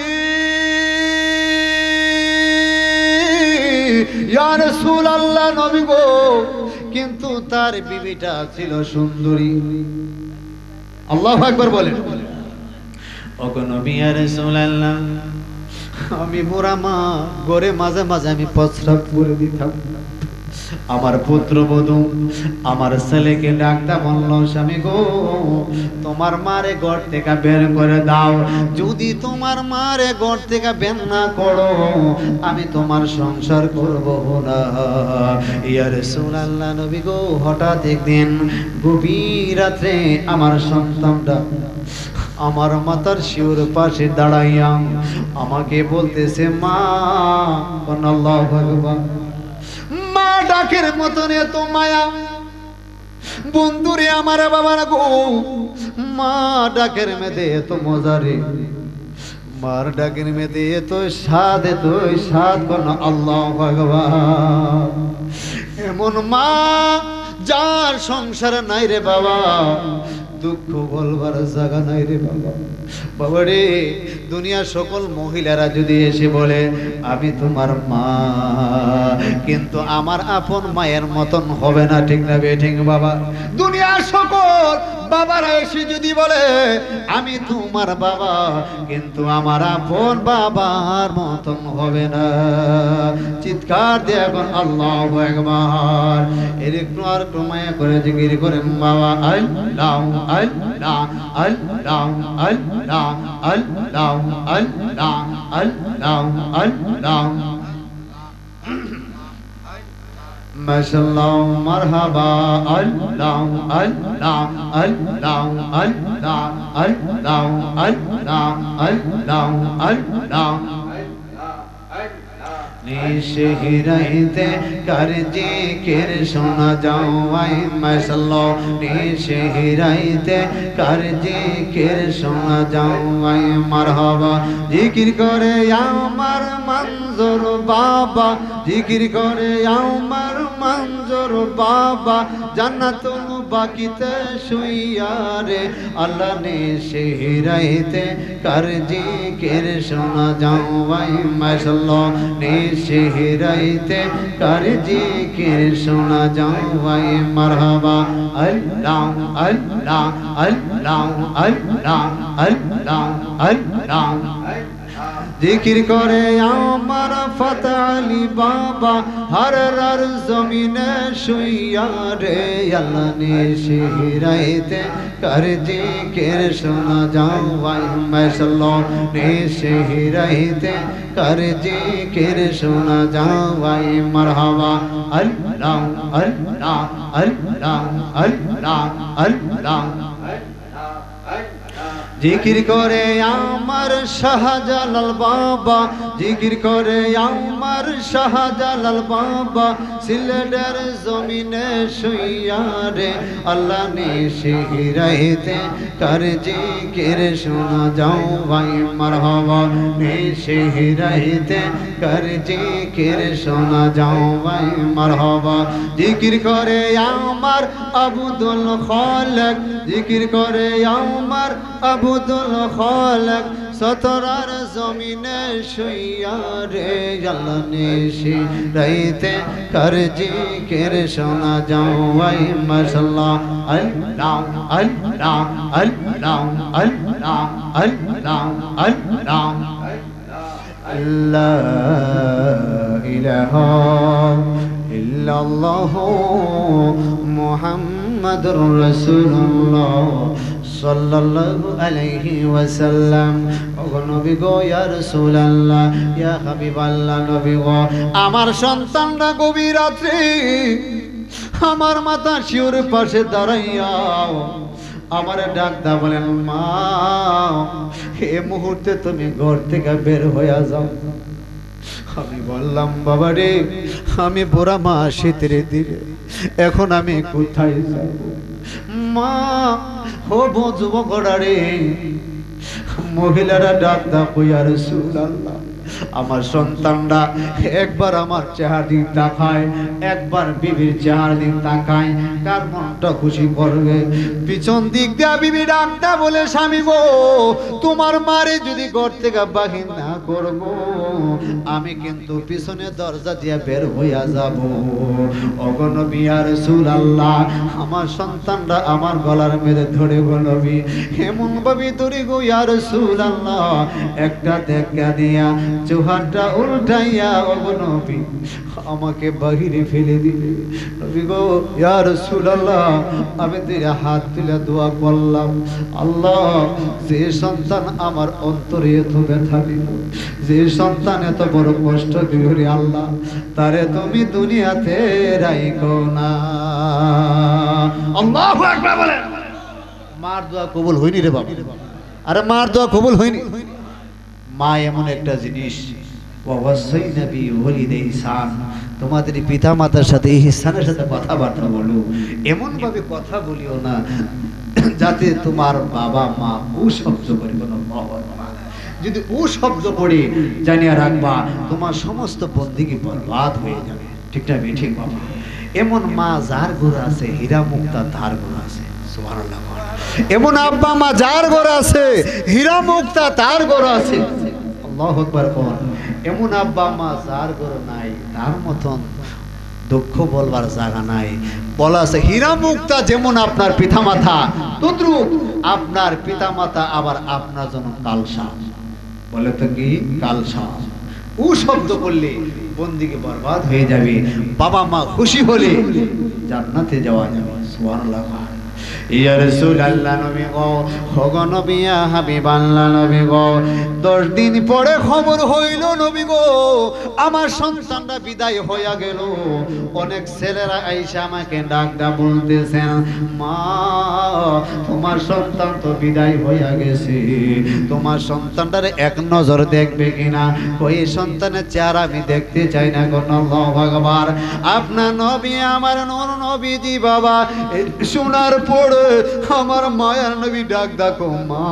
ইয়া রাসূলুল্লাহ নবী গো কিন্তু তার বিবিটা ছিল সুন্দরী। আল্লাহু আকবার বলেন। ও গো নবী ইয়া রাসূলুল্লাহ আমি বুড়া মা ঘরে মাঝে মাঝে আমি প্রস্রাব করে দিতাম। আমার পুত্রবধূ আমার ছেলেকে ডাকতে বলল স্বামী গো তোমার মারে ঘর থেকে বের করে দাও, যদি তোমার মারে ঘর থেকে বের না করো আমি তোমার সংসার করব না। ইয়া রাসূলুল্লাহ নবী গো হঠাৎ একদিন গভীর রাতে আমার সন্তানটা আমার মাতার শিউর পাশে দাঁড়াইয়া আমাকে বলতেছে মা। আল্লাহু আকবার। মা ডাকের মতন এত মায়া বন্ধুরে আমার বাবার গো মা ডাকের মেদে এত মজা রে, মার ডাকের মেদে এত স্বাদ কোন আল্লাহু আকবার। এমন মা যার সংসার নাই রে বাবা, দুঃখ বলবার জায়গা নাই রে বাবা। বাবা রে দুনিয়ার সকল মহিলারা যদি এসে বলে আমি তোমার মা, কিন্তু আমার আপন মায়ের মতন হবে না, ঠিক না বেঠিক বাবা? দুনিয়ার সকল বাবারা এসে যদি বলে আমি তোমার বাবা, কিন্তু আমার আপন বাবার মতন হবে না। চিৎকার দিয়ে এখন আল্লাহু আকবার। এর একটু আর একটু মায়া করে জিকির করেন বাবা আল্লাহ আল্লাহ আল্লাহ আল্লাহ আল্লাহ আল্লাহ আল্লাহ আল্লাহ মাশাআল্লাহ মারহাবা আল্লাহ আল্লাহ আল্লাহ আল্লাহ আল্লাহ আল্লাহ আল্লাহ আল্লাহ নিশহিরাইতে কার জিকির শোনা যাওয়াই মাশাআল্লাহ নিশহিরাইতে কার জিকির শোনা যাওয়াই মারহাবা। জিকির করে আমার মঞ্জুর বাবা, জিকির করে আমার মঞ্জুর বাবা, জান্নাতুল বাকিতে শুইয়া রে আল্লাহ নিশহিরাইতে কার জিকির শোনা যাওয়াই মাশাআল্লাহ নিশহিরাইতে কার জিকির শোনা যাওয়াই মারহাবা আল্লাহ আল্লাহ আল্লাহ আল্লাহ আল্লাহ আল্লাহ জিকির করে আমার ফাতা আলী বাবা হর হর জমিনে শুইয়া রে আল্লাহ নিশহিরাইতে কার জিকির শোনা যাওয়াই মাশাআল্লাহ নিশহিরাইতে কার জিকির শোনা যাওয়াই মারহাবা আল্লাহ আল্লাহ আল্লাহ আল্লাহ আল্লাহ জিকির করে আমার শাহজালাল বাবা, জিকির করে আমার শাহজালাল বাবা, সিলেটের জমিনে শুইয়া রে আল্লাহ নিশহিরাইতে কার জিকির শোনা যাওয়াই মারহাবা নিশহিরাইতে কার জিকির শোনা যাওয়াই মারহাবা। জিকির করে আমার আব্দুল খালেক, জিকির করে আমার আব্দুল খালেক, সতরার জমিনে শুইয়া রে আল্লাহ নিশহিরাইতে কার জিকির শোনা যাওয়াই মাশাআল্লাহ আল্লাহ আল্লাহ আল্লাহ আল্লাহ আল্লাহ আল্লাহ লা ইলাহা ইল্লাল্লাহু মুহাম্মাদুর রাসূলুল্লাহ সাল্লাল্লাহু আলাইহি ওয়াসাল্লাম। ওগো নবী গো ইয়া রাসূলুল্লাহ ইয়া হাবিবাল্লাহ নবী গো আমার সন্তানরা গভীর রাত্রে আমার মাতা শিউর পাশে দাঁড়াইয়া আমারে ডাক দা বলেন মা এই মুহূর্তে তুমি ঘর থেকে বের হয়ে যাও। আমি বললাম বাবা রে আমি বুড়া মা শীতের দিনে এখন আমি কোথায় যাব? মা ও যুবকরা রে মহিলারা ডাক দা কইয়া রাসূলুল্লাহ আমার সন্তানরা একবার আমার চেহারা দিক তাকায়, একবার বিবির চেহারা দিক তাকায়, কার মনটা খুশি করবে? পিছন দিক দিয়া বিবি ডাকটা বলে স্বামী গো তোমার মারে যদি ঘর থেকে বাহির না করবো আমি কিন্তু পিছনে দরজা দিয়ে বের হইয়া যাব। ওগো নবী ইয়া রাসূলুল্লাহ আমার সন্তানরা আমার গলার মেরে ধরে গো নবী এমন ভাবে ধরে গো ইয়া রাসূলুল্লাহ একটা দেখা দিয়া চোহানটা উল্টাইয়া ওগো নবী আমাকে বাহিরে ফেলে দিলে। নবী গো ইয়া রাসূলুল্লাহ আমি তোর হাত তুলে দোয়া করলাম আল্লাহ যে সন্তান আমার অন্তরে এত ব্যথা দিল, যে সন্তান এত বড় কষ্ট দিল রে আল্লাহ তারে তুমি দুনিয়াতে রাখো না। আল্লাহু আকবার বলেন। মার দোয়া কবুল হয়নি রে বাবা, আরে মার দোয়া কবুল হয়নি। মা এমন একটা জিনিস ওয়াসাইনা বি ওয়ালিদাই ইহসান তোমাদের পিতা মাতার সাথে ইহসানের সাথে কথাবার্তা বলো, এমন ভাবে কথা বলিও না যাতে তোমার বাবা মা ও শব্দ করে কোনো যদি ও শব্দ পড়ে জানিয়া রাখবা তোমার সমস্ত বন্দিগি বরবাদ হয়ে যাবে। ঠিক না ঠিক বাবা? এমন মা যার ঘর আছে হীরা মুক্তা তার ঘর আছে, সুবহানাল্লাহ। এমন আব্বা মা যার ঘর আছে হীরা মুক্তা তার ঘর আছে, আল্লাহু আকবার। এমন আব্বা মা যার ঘর নাই তার মতন দুঃখ বলবার জায়গা নাই। বলা আছে হীরা মুক্তা যেমন আপনার পিতামাতা তদ্রূপ আপনার পিতামাতা আবার আপনার জন্য কালসা। বলে তো কি কালসা? ও শব্দ করলে বন্দিকে বরবাদ হয়ে যাবে। বাবা মা খুশি হলে জান্নাতে যাওয়া যাবে, সুবহানাল্লাহ। ইয়া রাসূলুল্লাহ নবী গো ওগো নবী ইয়া হাবিবাল্লাহ নবী গো 10 দিন পরে খবর হইল নবী গো আমার সন্তানটা বিদায় হইয়া গেল। অনেক ছেলেরা আইসা আমাকে ডাকদা বলতেছেন মা তোমার সন্তান তো বিদায় হইয়া গেছে, তোমার সন্তানটারে এক নজর দেখবে কিনা? ওই সন্তানের চেহারা আমি দেখতে চাই না গো। আল্লাহু আকবার। আপনার নবী আমার নূর নবীজি বাবা শোনার পর আমার মায়ার নবী ডাক ডাকো মা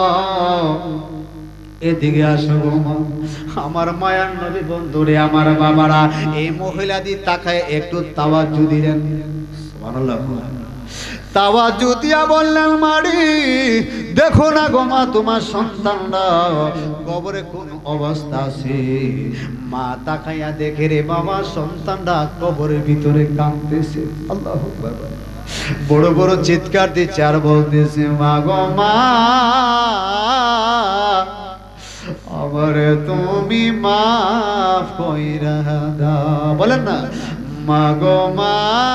এদিকে আসো গো মা। আমার মায়ার নবী বন্ধুরে আমার বাবারা এই মহিলাদি তাকায় একটু তাওয়াজ্জু দিলেন, সুবহানাল্লাহ। তাওয়াজ্জু দিয়া বললেন মারি দেখো না গো মা তোমার সন্তানরা কবরে কোন অবস্থা আছে। মা তাকাইয়া দেখে রে বাবা সন্তানরা কবরের ভিতরে কাঁদতেছে, আল্লাহু আকবার। বড় বড় চিৎকার দিচ্ছে আর বলতেছে মা গো মা আমারে তুমি মাফ কইরা দাও। বলেন না মা গো মা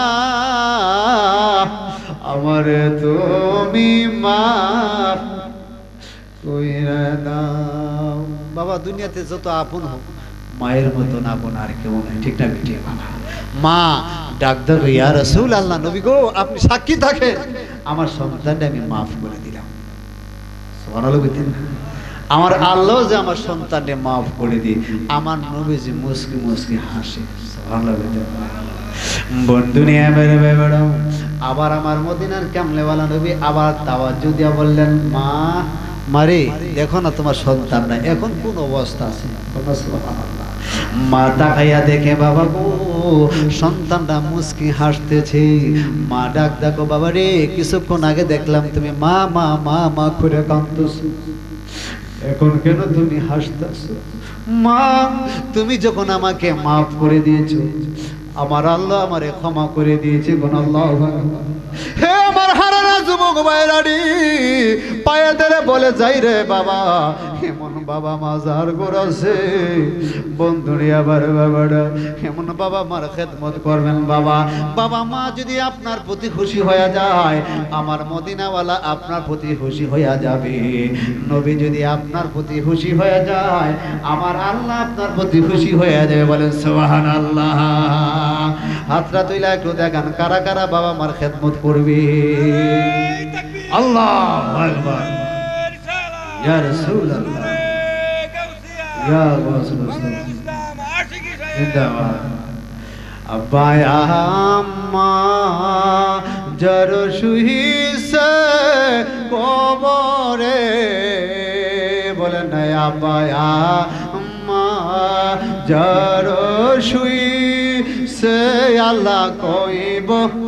আমারে তুমি মাফ কইরা দাও। বাবা দুনিয়াতে যত আপন হোক মায়ের মতন আপন আর কেউ নাই, ঠিক না ঠিক? মা ডাক্তার ইয়া রাসূলুল্লাহ নবী গো আপনি সাক্ষী থাকেন আমার সন্তানটা আমি মাফ করে দিলাম, সুবহানাল্লাহ। আমার আল্লাহ যে আমার সন্তানকে মাফ করে দিই, আমার নবীজি মুস্কি মুস্কি হাসে, সুবহানাল্লাহ। বন্ধু নিয়ে বেড়ে বেড়াও আবার আমার মদিনার কামলেওয়ালা নবী আবার তাওয়াজ্জু দিয়া বললেন মা মারে দেখো না তোমার সন্তানরা এখন কোন অবস্থা আছে। সুবহানাল্লাহ। মা তাকাইয়া দেখে বাবা গো সন্তানটা মুস্কি হাসতেছে। মা ডাক দেখো বাবা রে কিছুক্ষণ আগে দেখলাম তুমি মা মা মা মা করে কাঁদতেছো, এখন কেন তুমি হাসতেছো? মা তুমি যখন আমাকে মাফ করে দিয়েছো আমার আল্লাহ আমারে ক্ষমা করে দিয়েছে। কোন আল্লাহু আকবার। হে আমার হারানা যুবক ভাইরাডি পায়ে ধরে বলে যাই রে বাবা এমন বাবা মা যার ঘর আছে বন্ধুরে আবার বাবারা এমন বাবা মার খেদমত করবেন। বাবা বাবা মা যদি আপনার প্রতি খুশি হয়ে যায় আমার মদিনাওয়ালা আপনার প্রতি খুশি হয়ে যাবে। নবী যদি আপনার প্রতি খুশি হয়ে যায় আমার আল্লাহ আপনার প্রতি খুশি হয়ে যাবে। বলেন সুবহানাল্লাহ। হাতটা তুইলা একটু দেখান কারা কারা বাবা মার খেদমত করবে। আল্লাহু আকবার ইয়া রাসূলুল্লাহ ইয়া রাসূলুল্লাহ জিন্দাবাদ আব্বা আম্মা জর শুইছে কবরে বলেন না আব্বা আম্মা জর শুইছে আল্লাহ কইব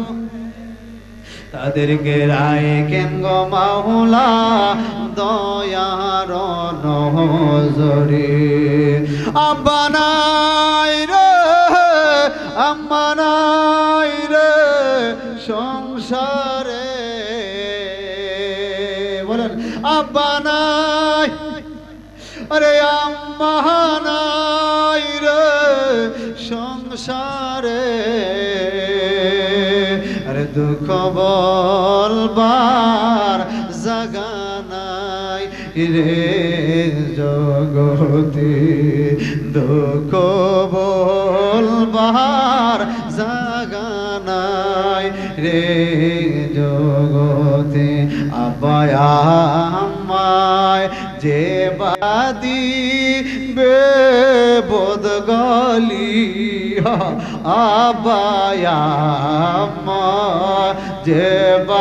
তাদেরকে রায় কেন গো মাওলা দয়ার নজরে আব্বা নাই রে আম্মা নাই রে সংসারে বলেন আব্বা নাই আরে আম্মা নাই রে সংসারে আরে দুঃখ বলবার জাগা নাই রে জগতে দুঃখ বলবার জাগা নাই রে জগতে আব্বা আম্মায় যে বাদি বেবদ গলি আব্বা আম্মা যে বা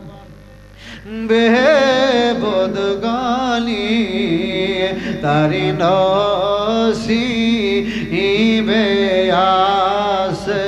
বেবদ গলি তারি নসিবে আসে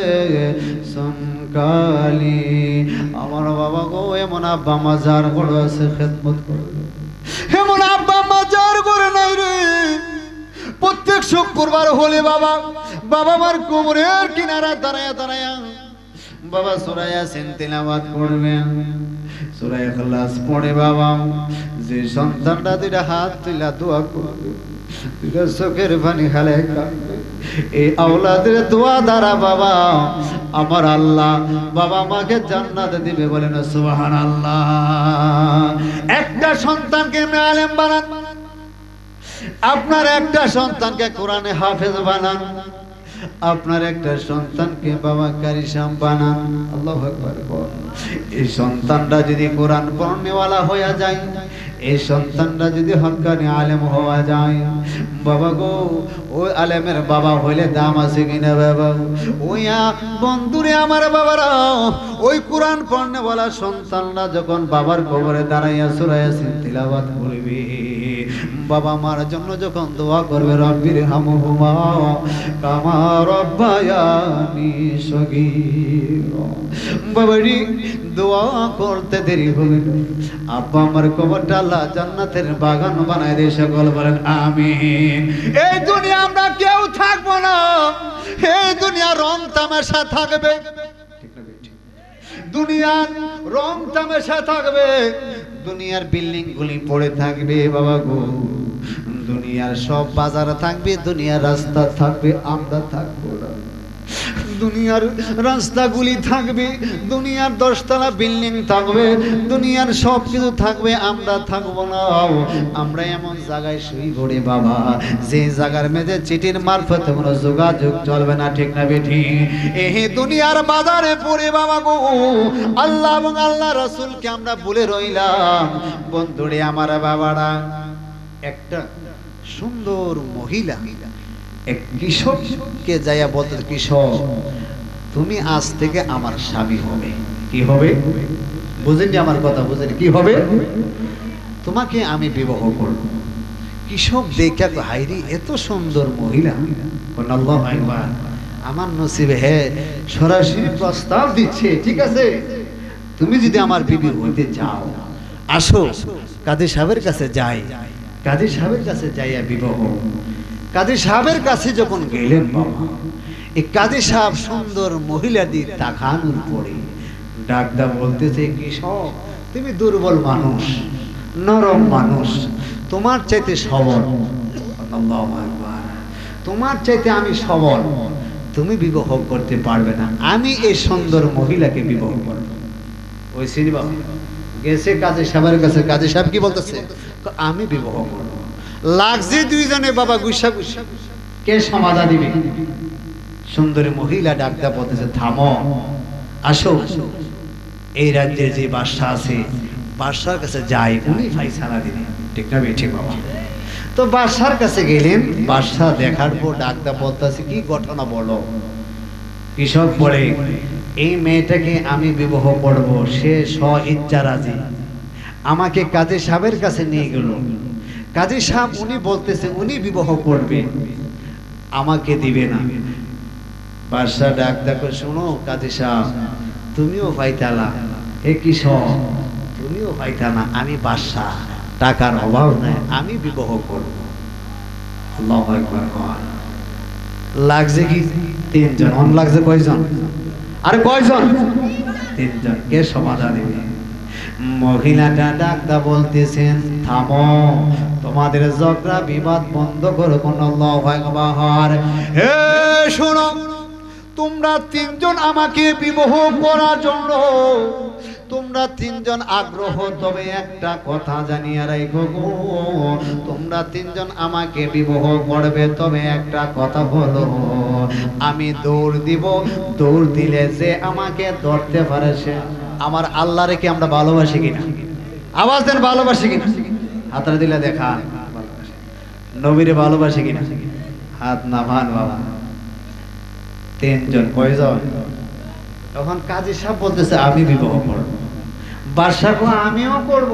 সংকালি আমার বাবা গো এমন আব্বা মাজার করে আছে খেদমত করে এমন আব্বা মাজার করে নাই রে প্রত্যেক শুক্রবার হলে বাবা আমার কোমরের কিনারা দাঁড়ায়া দাঁড়ায়া বাবা সূরা ইয়াসিন তিলাওয়াত করবেন সূরা ইখলাস পড়ে বাবা যে সন্তানটা দুইটা হাত তুলে দোয়া করবে দুইটা চোখের পানি খালে কাঁদবে এই আওলাদের দোয়া দ্বারা বাবা আমার আল্লাহ বাবা মাকে জান্নাত দিবে বলেন সুবহানাল্লাহ একটা সন্তানকে আলেম বানান আপনার একটা সন্তানকে কোরআনে হাফেজ বানান আপনার একটা সন্তানকে বাবা কারিশাম বানান আল্লাহু আকবার এই সন্তানটা যদি কোরআন পড়নেওয়ালা হয়ে যায় এই সন্তানটা যদি হক্কানি আলেম হওয়া যায় বাবা গো ওই আলেমের বাবা হইলে দাম আছে কিনা বাবা ওইয়া বন্ধুরে আমার বাবারা ওই কোরআন পড়নেওয়ালা সন্তানরা যখন বাবার কবরে দাঁড়াইয়া সূরা ইয়াসিন তিলাওয়াত করবে বাবা মার জন্য যখন দোয়া করবে রব্বির হামহুমা কামা রব্বায়ানি সগীরা বাবারি দোয়া করতে দেরি হবে না আব্বা আমার কবরটা আল্লাহ জান্নাতের বাগান বানায় দিয়ে সকল বলেন আমিন এই দুনিয়া আমরা কেউ থাকবো না এই দুনিয়া রং তামাশা থাকবে দুনিয়ার রং তামাশা থাকবে দুনিয়ার বিল্ডিং গুলি পড়ে থাকবে বাবা গো দুনিয়ার সব বাজার থাকবে দুনিয়ার রাস্তা থাকবে আমরা থাকবো না দুনিয়ার রাস্তাগুলি থাকবে দুনিয়ার 10 তলা বিল্ডিং থাকবে দুনিয়ার সব কিছু থাকবে আমরা থাকবো না আমরা এমন জায়গায় শুই পড়ে বাবা যে জায়গার মধ্যে চিঠির মারফতে কোনো যোগাযোগ চলবে না ঠিক না বেঠি এই দুনিয়ার বাজারে পড়ে বাবা গো আল্লাহ এবং আল্লাহ রাসূলকে আমরা ভুলে রইলাম বন্ধুরে আমার বাবারা একটা সুন্দর মহিলা এক কৃষককে যাইয়া বলতে কৃষক তুমি আজ থেকে আমার স্বামী হবে কি হবে বুঝেননি আমার কথা বুঝেন কি হবে তোমাকে আমি বিবাহ করব কৃষক দেখে হাইরি এত সুন্দর মহিলা আল্লাহু আকবার আমার নসিবে হে সরাসরি প্রস্তাব দিচ্ছে ঠিক আছে তুমি যদি আমার বিবি হইতে চাও আসো কাজী সাহেবের কাছে যাই কাজী সাহেবের কাছে যাইয়া বিবাহ কাজী সাহেবের কাছে যখন গেলেন বাবা এই কাজী সাহেব সুন্দর মহিলাদের তাকানোর পরে ডাকদা বলতেছে কৃষক তুমি দুর্বল মানুষ নরম মানুষ তোমার চাইতে সবল আল্লাহু আকবার তোমার চাইতে আমি সবল তুমি বিবাহ করতে পারবে না আমি এই সুন্দর মহিলাকে বিবাহ করব ওই সিনি বাবা গেছে কাজী সাহেবের কাছে কাজী সাহেব কি বলতেছে আমি বিবাহ করব লাগছে দুইজনে বাবা গুসা গুসা কে সমাধা দিবে সুন্দরী মহিলা ডাকদা বলতেছে থামো আসো এই রাজ্যের যে বাদশা আছে বাদশার কাছে যাই, উনি ফাইসালা দিলেন। ঠিক না ঠিক বাবা? তো বাদশার কাছে গেলেন, বাদশাহ দেখার পর ডাকটা বলতেছে, কি ঘটনা বলো? কৃষক বলে, এই মেয়েটাকে আমি বিবাহ করব, সে স্ব ইচ্ছা রাজি। আমাকে কাজী সাহেবের কাছে নিয়ে গেল। কাজী সাহেব উনি বলতেছে উনি বিবাহ করবে, আমাকে দিবে না। বাদশাহ ডাক দেখো, শোনো কাজী সাহেব, তুমিও পাইতালা, হে কৃষক তুমিও পাইতালা, আমি বাদশাহ, টাকার অভাব নাই, আমি বিবাহ করব। আল্লাহু আকবার। লাগছে কি? তিনজন। অন লাগছে কয়জন? আরে কয়জন? তিনজন। কে সমাধান দিবে? মহিলাটা ডাকদা বলতেছেন, থামো, তোমাদের ঝগড়া বিবাদ বন্ধ করো। আল্লাহু আকবার। হে শোনো, তোমরা তিনজন আমাকে বিবাহ করার জন্য তোমরা তিনজন আগ্রহ, তবে একটা কথা জানিয়ে রাখো গো, তোমরা তিনজন আমাকে বিবাহ করবে, তবে একটা কথা হলো, আমি দৌড় দিব, দৌড় দিলে যে আমাকে ধরতে পারে সে আমার আল্লাহরে কি আমরা ভালোবাসি কিনা? আওয়াজ দেন, ভালোবাসি কিনা? হাতটা দিলে দেখা, নবীরে ভালোবাসি কিনা? হাত না ভান বাবা। তিনজন। কয়জন? তখন কাজী সাহেব বলতেছে আমি বিবাহ করব। বাদশা কো আমিও করব।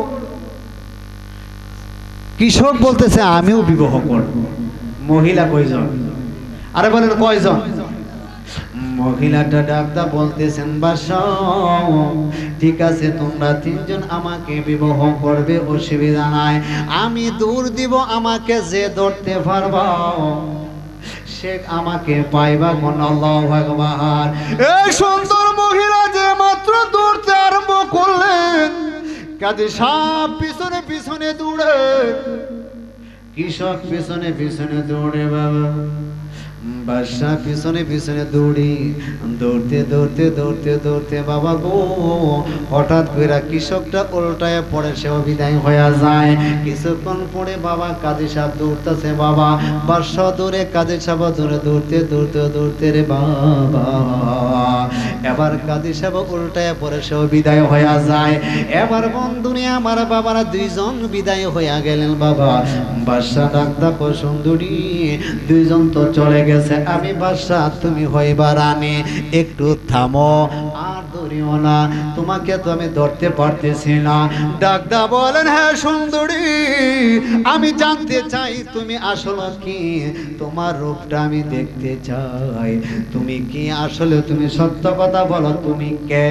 কৃষক বলতেছে আমিও বিবাহ করব। মহিলা কয়জন? আরে বলেন কয়জন? মহিলাটা ডাকদা বলতেছেন, বাদশা ঠিক আছে, তোমরা তিনজন আমাকে বিবাহ করবে, অসুবিধা নাই, আমি দৌড় দিব, আমাকে যে ধরতে পারবা সে আমাকে পাইবা। কোন আল্লাহু আকবার। এই সুন্দর মহিলা যে মাত্র দৌড়তে আরম্ভ করলেন, কাজী সাহেব পিছনে পিছনে দৌড়ে, কৃষক পিছনে পিছনে দৌড়ে, বাবা বাদশা পিছনে পিছনে দৌড়ি, দৌড়তে দৌড়তে দৌড়তে দৌড়তে বাবা গো, হঠাৎ করে কৃষকটা উল্টায় পড়ে, সেও বিদায় হয়ে যায়। কিছুক্ষণ পরে বাবা কাজী সাহেব দৌড়তেছে, বাবা বাদশা দৌড়ে, কাজী সাহেব দৌড়ে, দৌড়তে দৌড়তে দৌড়তে রে বাবা, এবার কাজী সাহেব উল্টায় পড়ে, সেও বিদায় হয়ে যায়। এবার বন্ধুরে আমার বাবারা দুইজন বিদায় হয়ে গেলেন। বাবা বাদশা ডাকদা কো, সুন্দরী দুইজন তো চলে গেছে, আমি বাদশা, তুমি হইবা রানী, একটু থামো, আর ধরিও না, তোমাকে তো আমি ধরতে পারতেছি না। ডাকদা বলেন, হ্যাঁ সুন্দরী, আমি জানতে চাই তুমি আসলে কি, তোমার রূপটা আমি দেখতে চাই, তুমি কি আসলে, তুমি সত্য কথা বলো, তুমি কে?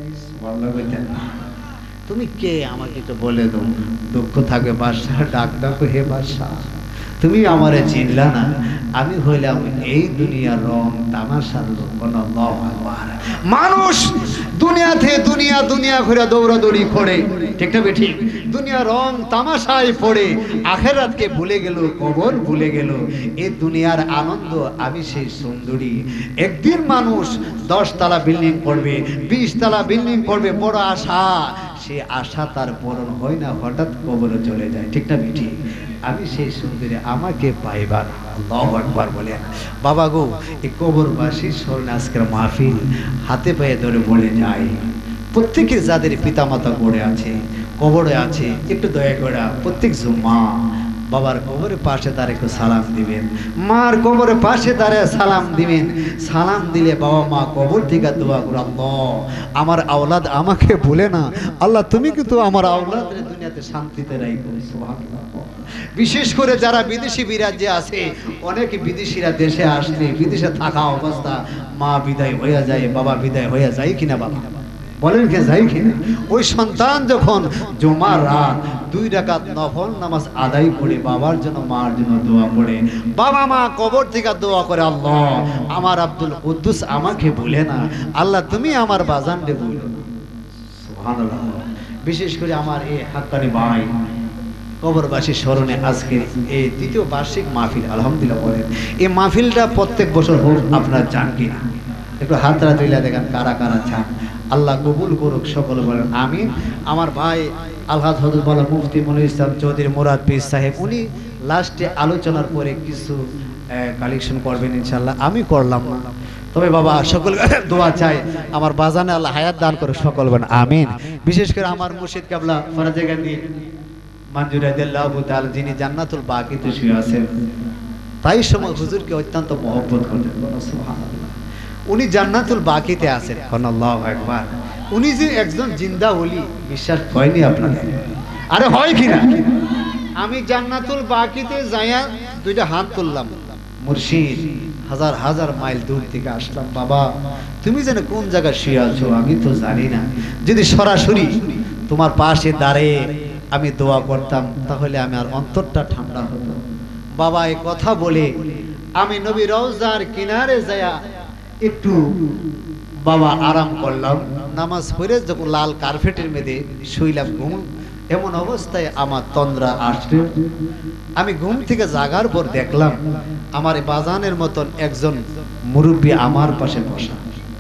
তুমি কে আমাকে তো বলে দাও। দুঃখ থাকবে বাদশা ডাকদা কো, হে বাদশা, তুমি আমারে চিনলা না, আমি হইলাম এই দুনিয়ার রং তামাশার লোক। মানুষ দুনিয়াতে দুনিয়া দুনিয়া ঘুরে দৌড়াদৌড়ি করে, ঠিক না ঠিক? দুনিয়া রং তামাশায় পড়ে আখেরাতকে ভুলে গেল, কবর ভুলে গেল। এই দুনিয়ার আনন্দ আমি সেই সুন্দরী। একদিন মানুষ 10 তলা বিল্ডিং করবে, 20 তলা বিল্ডিং করবে, বড় আশা, সে আশা তার পূরণ হয় না, হঠাৎ কবরে চলে যায়, ঠিক না ঠিক? আমি সেই সুন্দরী, আমাকে পাইবার। আল্লাহু আকবার বলে। বাবা গো, এই কবরবাসী স্মরণে আজকের মাহফিল, হাতে পায়ে ধরে বলে যায়, প্রত্যেকের যাদের পিতামাতা গড়ে আছে, কবরে আছে, একটু দয়া করে প্রত্যেক জুম্মা বাবার কবরের পাশে তার একটু সালাম দিবেন, মার কবরের পাশে তারে সালাম দিবেন। সালাম দিলে বাবা মা কবর থেকে দোয়া করে, আল্লাহ আমার আওলাদ আমাকে ভুলে না, আল্লাহ তুমি কিন্তু আমার আওলাদের দুনিয়াতে শান্তিতে রাখো। সুবহানাল্লাহ। বিশেষ করে যারা বিদেশি বিরাজ্যে আছে, অনেকে বিদেশিরা দেশে আসলে বিদেশে থাকা অবস্থা মা বিদায় হয়ে যায়, বাবা বিদায় হয়ে যায় কিনা? বাবা বলেন কে যায় কিনা? ওই সন্তান যখন জুমার রাত 2 রাকাত নফল নামাজ আদায় করে বাবার জন্য মার জন্য দোয়া করে, বাবা মা কবর থেকে দোয়া করে, আল্লাহ আমার আব্দুল কুদ্দুস আমাকে ভুলে না, আল্লাহ তুমি আমার বাজানকে ভুলো না। সুবহানাল্লাহ। বিশেষ করে আমার এই হাক্কানি ভাই কবরবাসী স্মরণে আজকে এই 3য় বার্ষিক মাহফিল, আলহামদুলিল্লাহ বলেন, এই মাহফিলটা প্রত্যেক বছর হোক, আপনারা চান কিনা? একটু হাতরা তুলে দেখেন কারা কারা চান। আল্লাহ কবুল করুক, সকল বলেন আমিন। আমার ভাই আলহাজ হযরত মাওলানা মুফতি মনিরুল ইসলাম চৌধুরী মুরাদ পীর সাহেব, উনি লাস্টে আলোচনার পরে কিছু কালেকশন করবেন ইনশাআল্লাহ। আমি করলাম না, তবে বাবা সকল দোয়া চাই আমার বাজানে আল্লাহ হায়াত দান করে সকল বলেন আমিন। বিশেষ করে আমার মুর্শিদ কেবলা ফরাজে গান্ধী মঞ্জুর রাদিয়াল্লাহু তাআলা যিনি জান্নাতুল বাকিতে শুয়ে আছেন, তাই সময় হুজুরকে অত্যন্ত মহব্বত করতেন। সুবহানাল্লাহ। উনি জান্নাতুল বাকিতে আছেন। আল্লাহু আকবার। উনি যে একজন জিন্দা ওলি বিশ্বাস হয়নি আপনাদের? আরে হয় কিনা? আমি জান্নাতুল বাকিতে যাইয়া দুইটা হাত তুললাম, মুর্শিদ হাজার হাজার মাইল দূর থেকে আসলাম, বাবা তুমি যেন কোন জায়গায় শুয়ে আছো আমি তো জানি না, যদি সরাসরি তোমার পাশে দাঁড়িয়ে আমি দোয়া করতাম তাহলে আমার অন্তরটা ঠান্ডা হতো। বাবা এই কথা বলে আমি নবী রওজার কিনারে যায়া একটু বাবা আরাম করলাম, নামাজ পড়ে যখন লাল কার্পেটের মধ্যে শুইলাম ঘুম, এমন অবস্থায় আমার তন্দ্রা আসছে। আমি ঘুম থেকে জাগার পর দেখলাম আমার বাজানের মতন একজন মুরব্বী আমার পাশে বসা।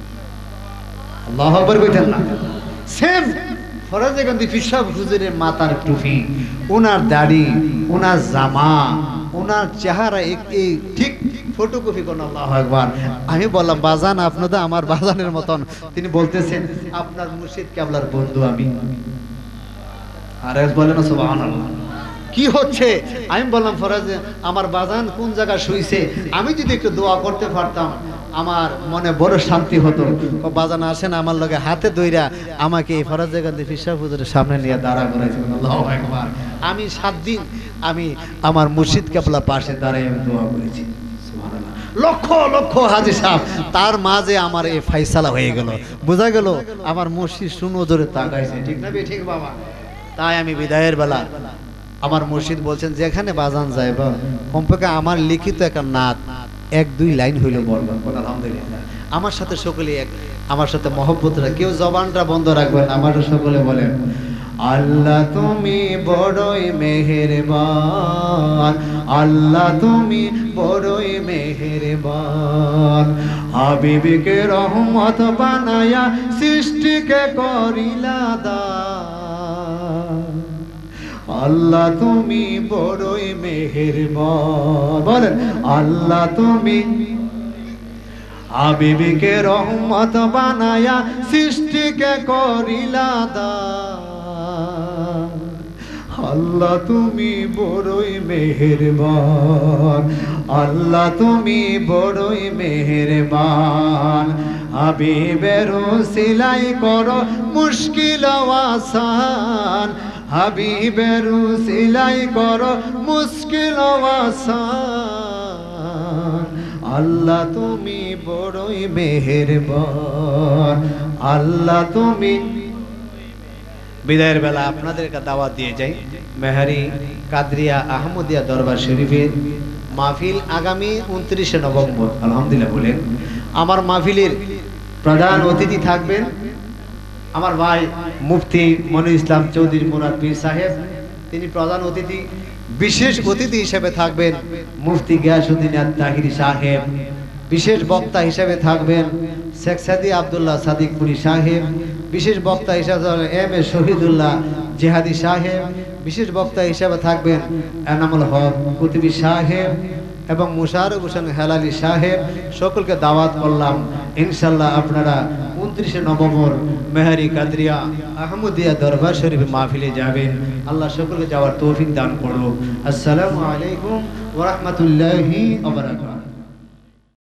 আল্লাহু আকবার কইতেন না? সেম ফরাজে গান্ধী পিসাব হুজুরের মাথার টুপি, ওনার দাড়ি, ওনার জামা, ওনার চেহারা একই ঠিক ফটোকপি কোন। আল্লাহু আকবার। আমি বললাম বাজান আপনি তো আমার বাজানের মতন। তিনি বলতেছেন আপনার মুর্শিদ কেবলার বন্ধু আমি। আর বলেন সুবহানাল্লাহ। কি হচ্ছে? আমি বললাম ফরাজে আমার বাজান কোন জায়গায় শুইছে, আমি যদি একটু দোয়া করতে পারতাম আমার মনে বড় শান্তি হতো। বাজান আসেন আমার লগে হাতে দইরা আমাকে এই ফরাজে গান্ধী পিসাব হুজুরের সামনে নিয়ে দাঁড়া করাইছেন। আল্লাহু আকবার। আমি 7 দিন আমি আমার মুর্শিদ কেবলা পাশে দাঁড়াই আমি দোয়া করেছি। সুবহানাল্লাহ। লক্ষ লক্ষ হাজী সাহেব তার মাঝে আমার এই ফয়সালা হয়ে গেল, বোঝা গেল আমার মুর্শিদ সুনজরে তাকাইছে। ঠিক না ঠিক বাবা? তাই আমি বিদায়ের বেলা আমার মুর্শিদ বলছেন যেখানে বাজান যাইবা কমপক্ষে আমার লিখিত একটা নাত 1-2 লাইন হইলে বলবা। আলহামদুলিল্লাহ। আমার সাথে সকলে আমার সাথে মহব্বতরা, কেউ জবানটা বন্ধ রাখবেন। আমার সকলে বলেন আল্লাহ তুমি বড়ই মেহেরবান, আল্লাহ তুমি বড়ই মেহেরবান, হাবিবকে রহমত বানায়া সৃষ্টিকে করিলা দান, আল্লাহ তুমি বড়ই মেহেরবান। বলেন আল্লাহ তুমি হাবিবকে রহমত বানায়া সৃষ্টিকে করিলা দান, আল্লাহ তুমি বড়ই মেহেরবান, আল্লাহ তুমি বড়ই মেহেরবান, হাবিবের সিলাই করো মুশকিল আসান, হাবিবের সিলাই করো মুশকিল আসান, আল্লাহ তুমি বড়ই মেহেরবান, আল্লাহ তুমি। বিদায়ের বেলা আপনাদের একটা দাওয়াত দিয়ে যাই। মেহারি কাদরিয়া আহমদিয়া দরবার শরীফের মাহফিল আগামী 29শে নভেম্বর। আলহামদুলিল্লাহ বলেন। আমার মাহফিলের প্রধান অতিথি থাকবেন আমার ভাই মুফতি মনির ইসলাম চৌধুরী মুরাদ পীর সাহেব, তিনি প্রধান অতিথি। বিশেষ অতিথি হিসেবে থাকবেন মুফতি গিয়াসউদ্দিন আত-তাহিরি সাহেব। বিশেষ বক্তা হিসেবে থাকবেন শেখ সাদি আব্দুল্লাহ সাদিকপুরি সাহেব। বিশেষ বক্তা হিসেবে এম এ শহীদুল্লাহ জিহাদি সাহেব। বিশেষ বক্তা হিসেবে থাকবেন এনামুল হক কুতুবী সাহেব এবং মুশারফ হোসেন হেলালি সাহেব। সকলকে দাওয়াত করলাম, ইনশাআল্লাহ আপনারা 29শে নভেম্বর মেহারি কাদরিয়া আহমদিয়া দরবার শরীফে মাহফিলে যাবেন। আল্লাহ সকলকে যাওয়ার তৌফিক দান করুন। আসসালামু আলাইকুম ওয়া রাহমাতুল্লাহি ওয়া বারাকাতুহু।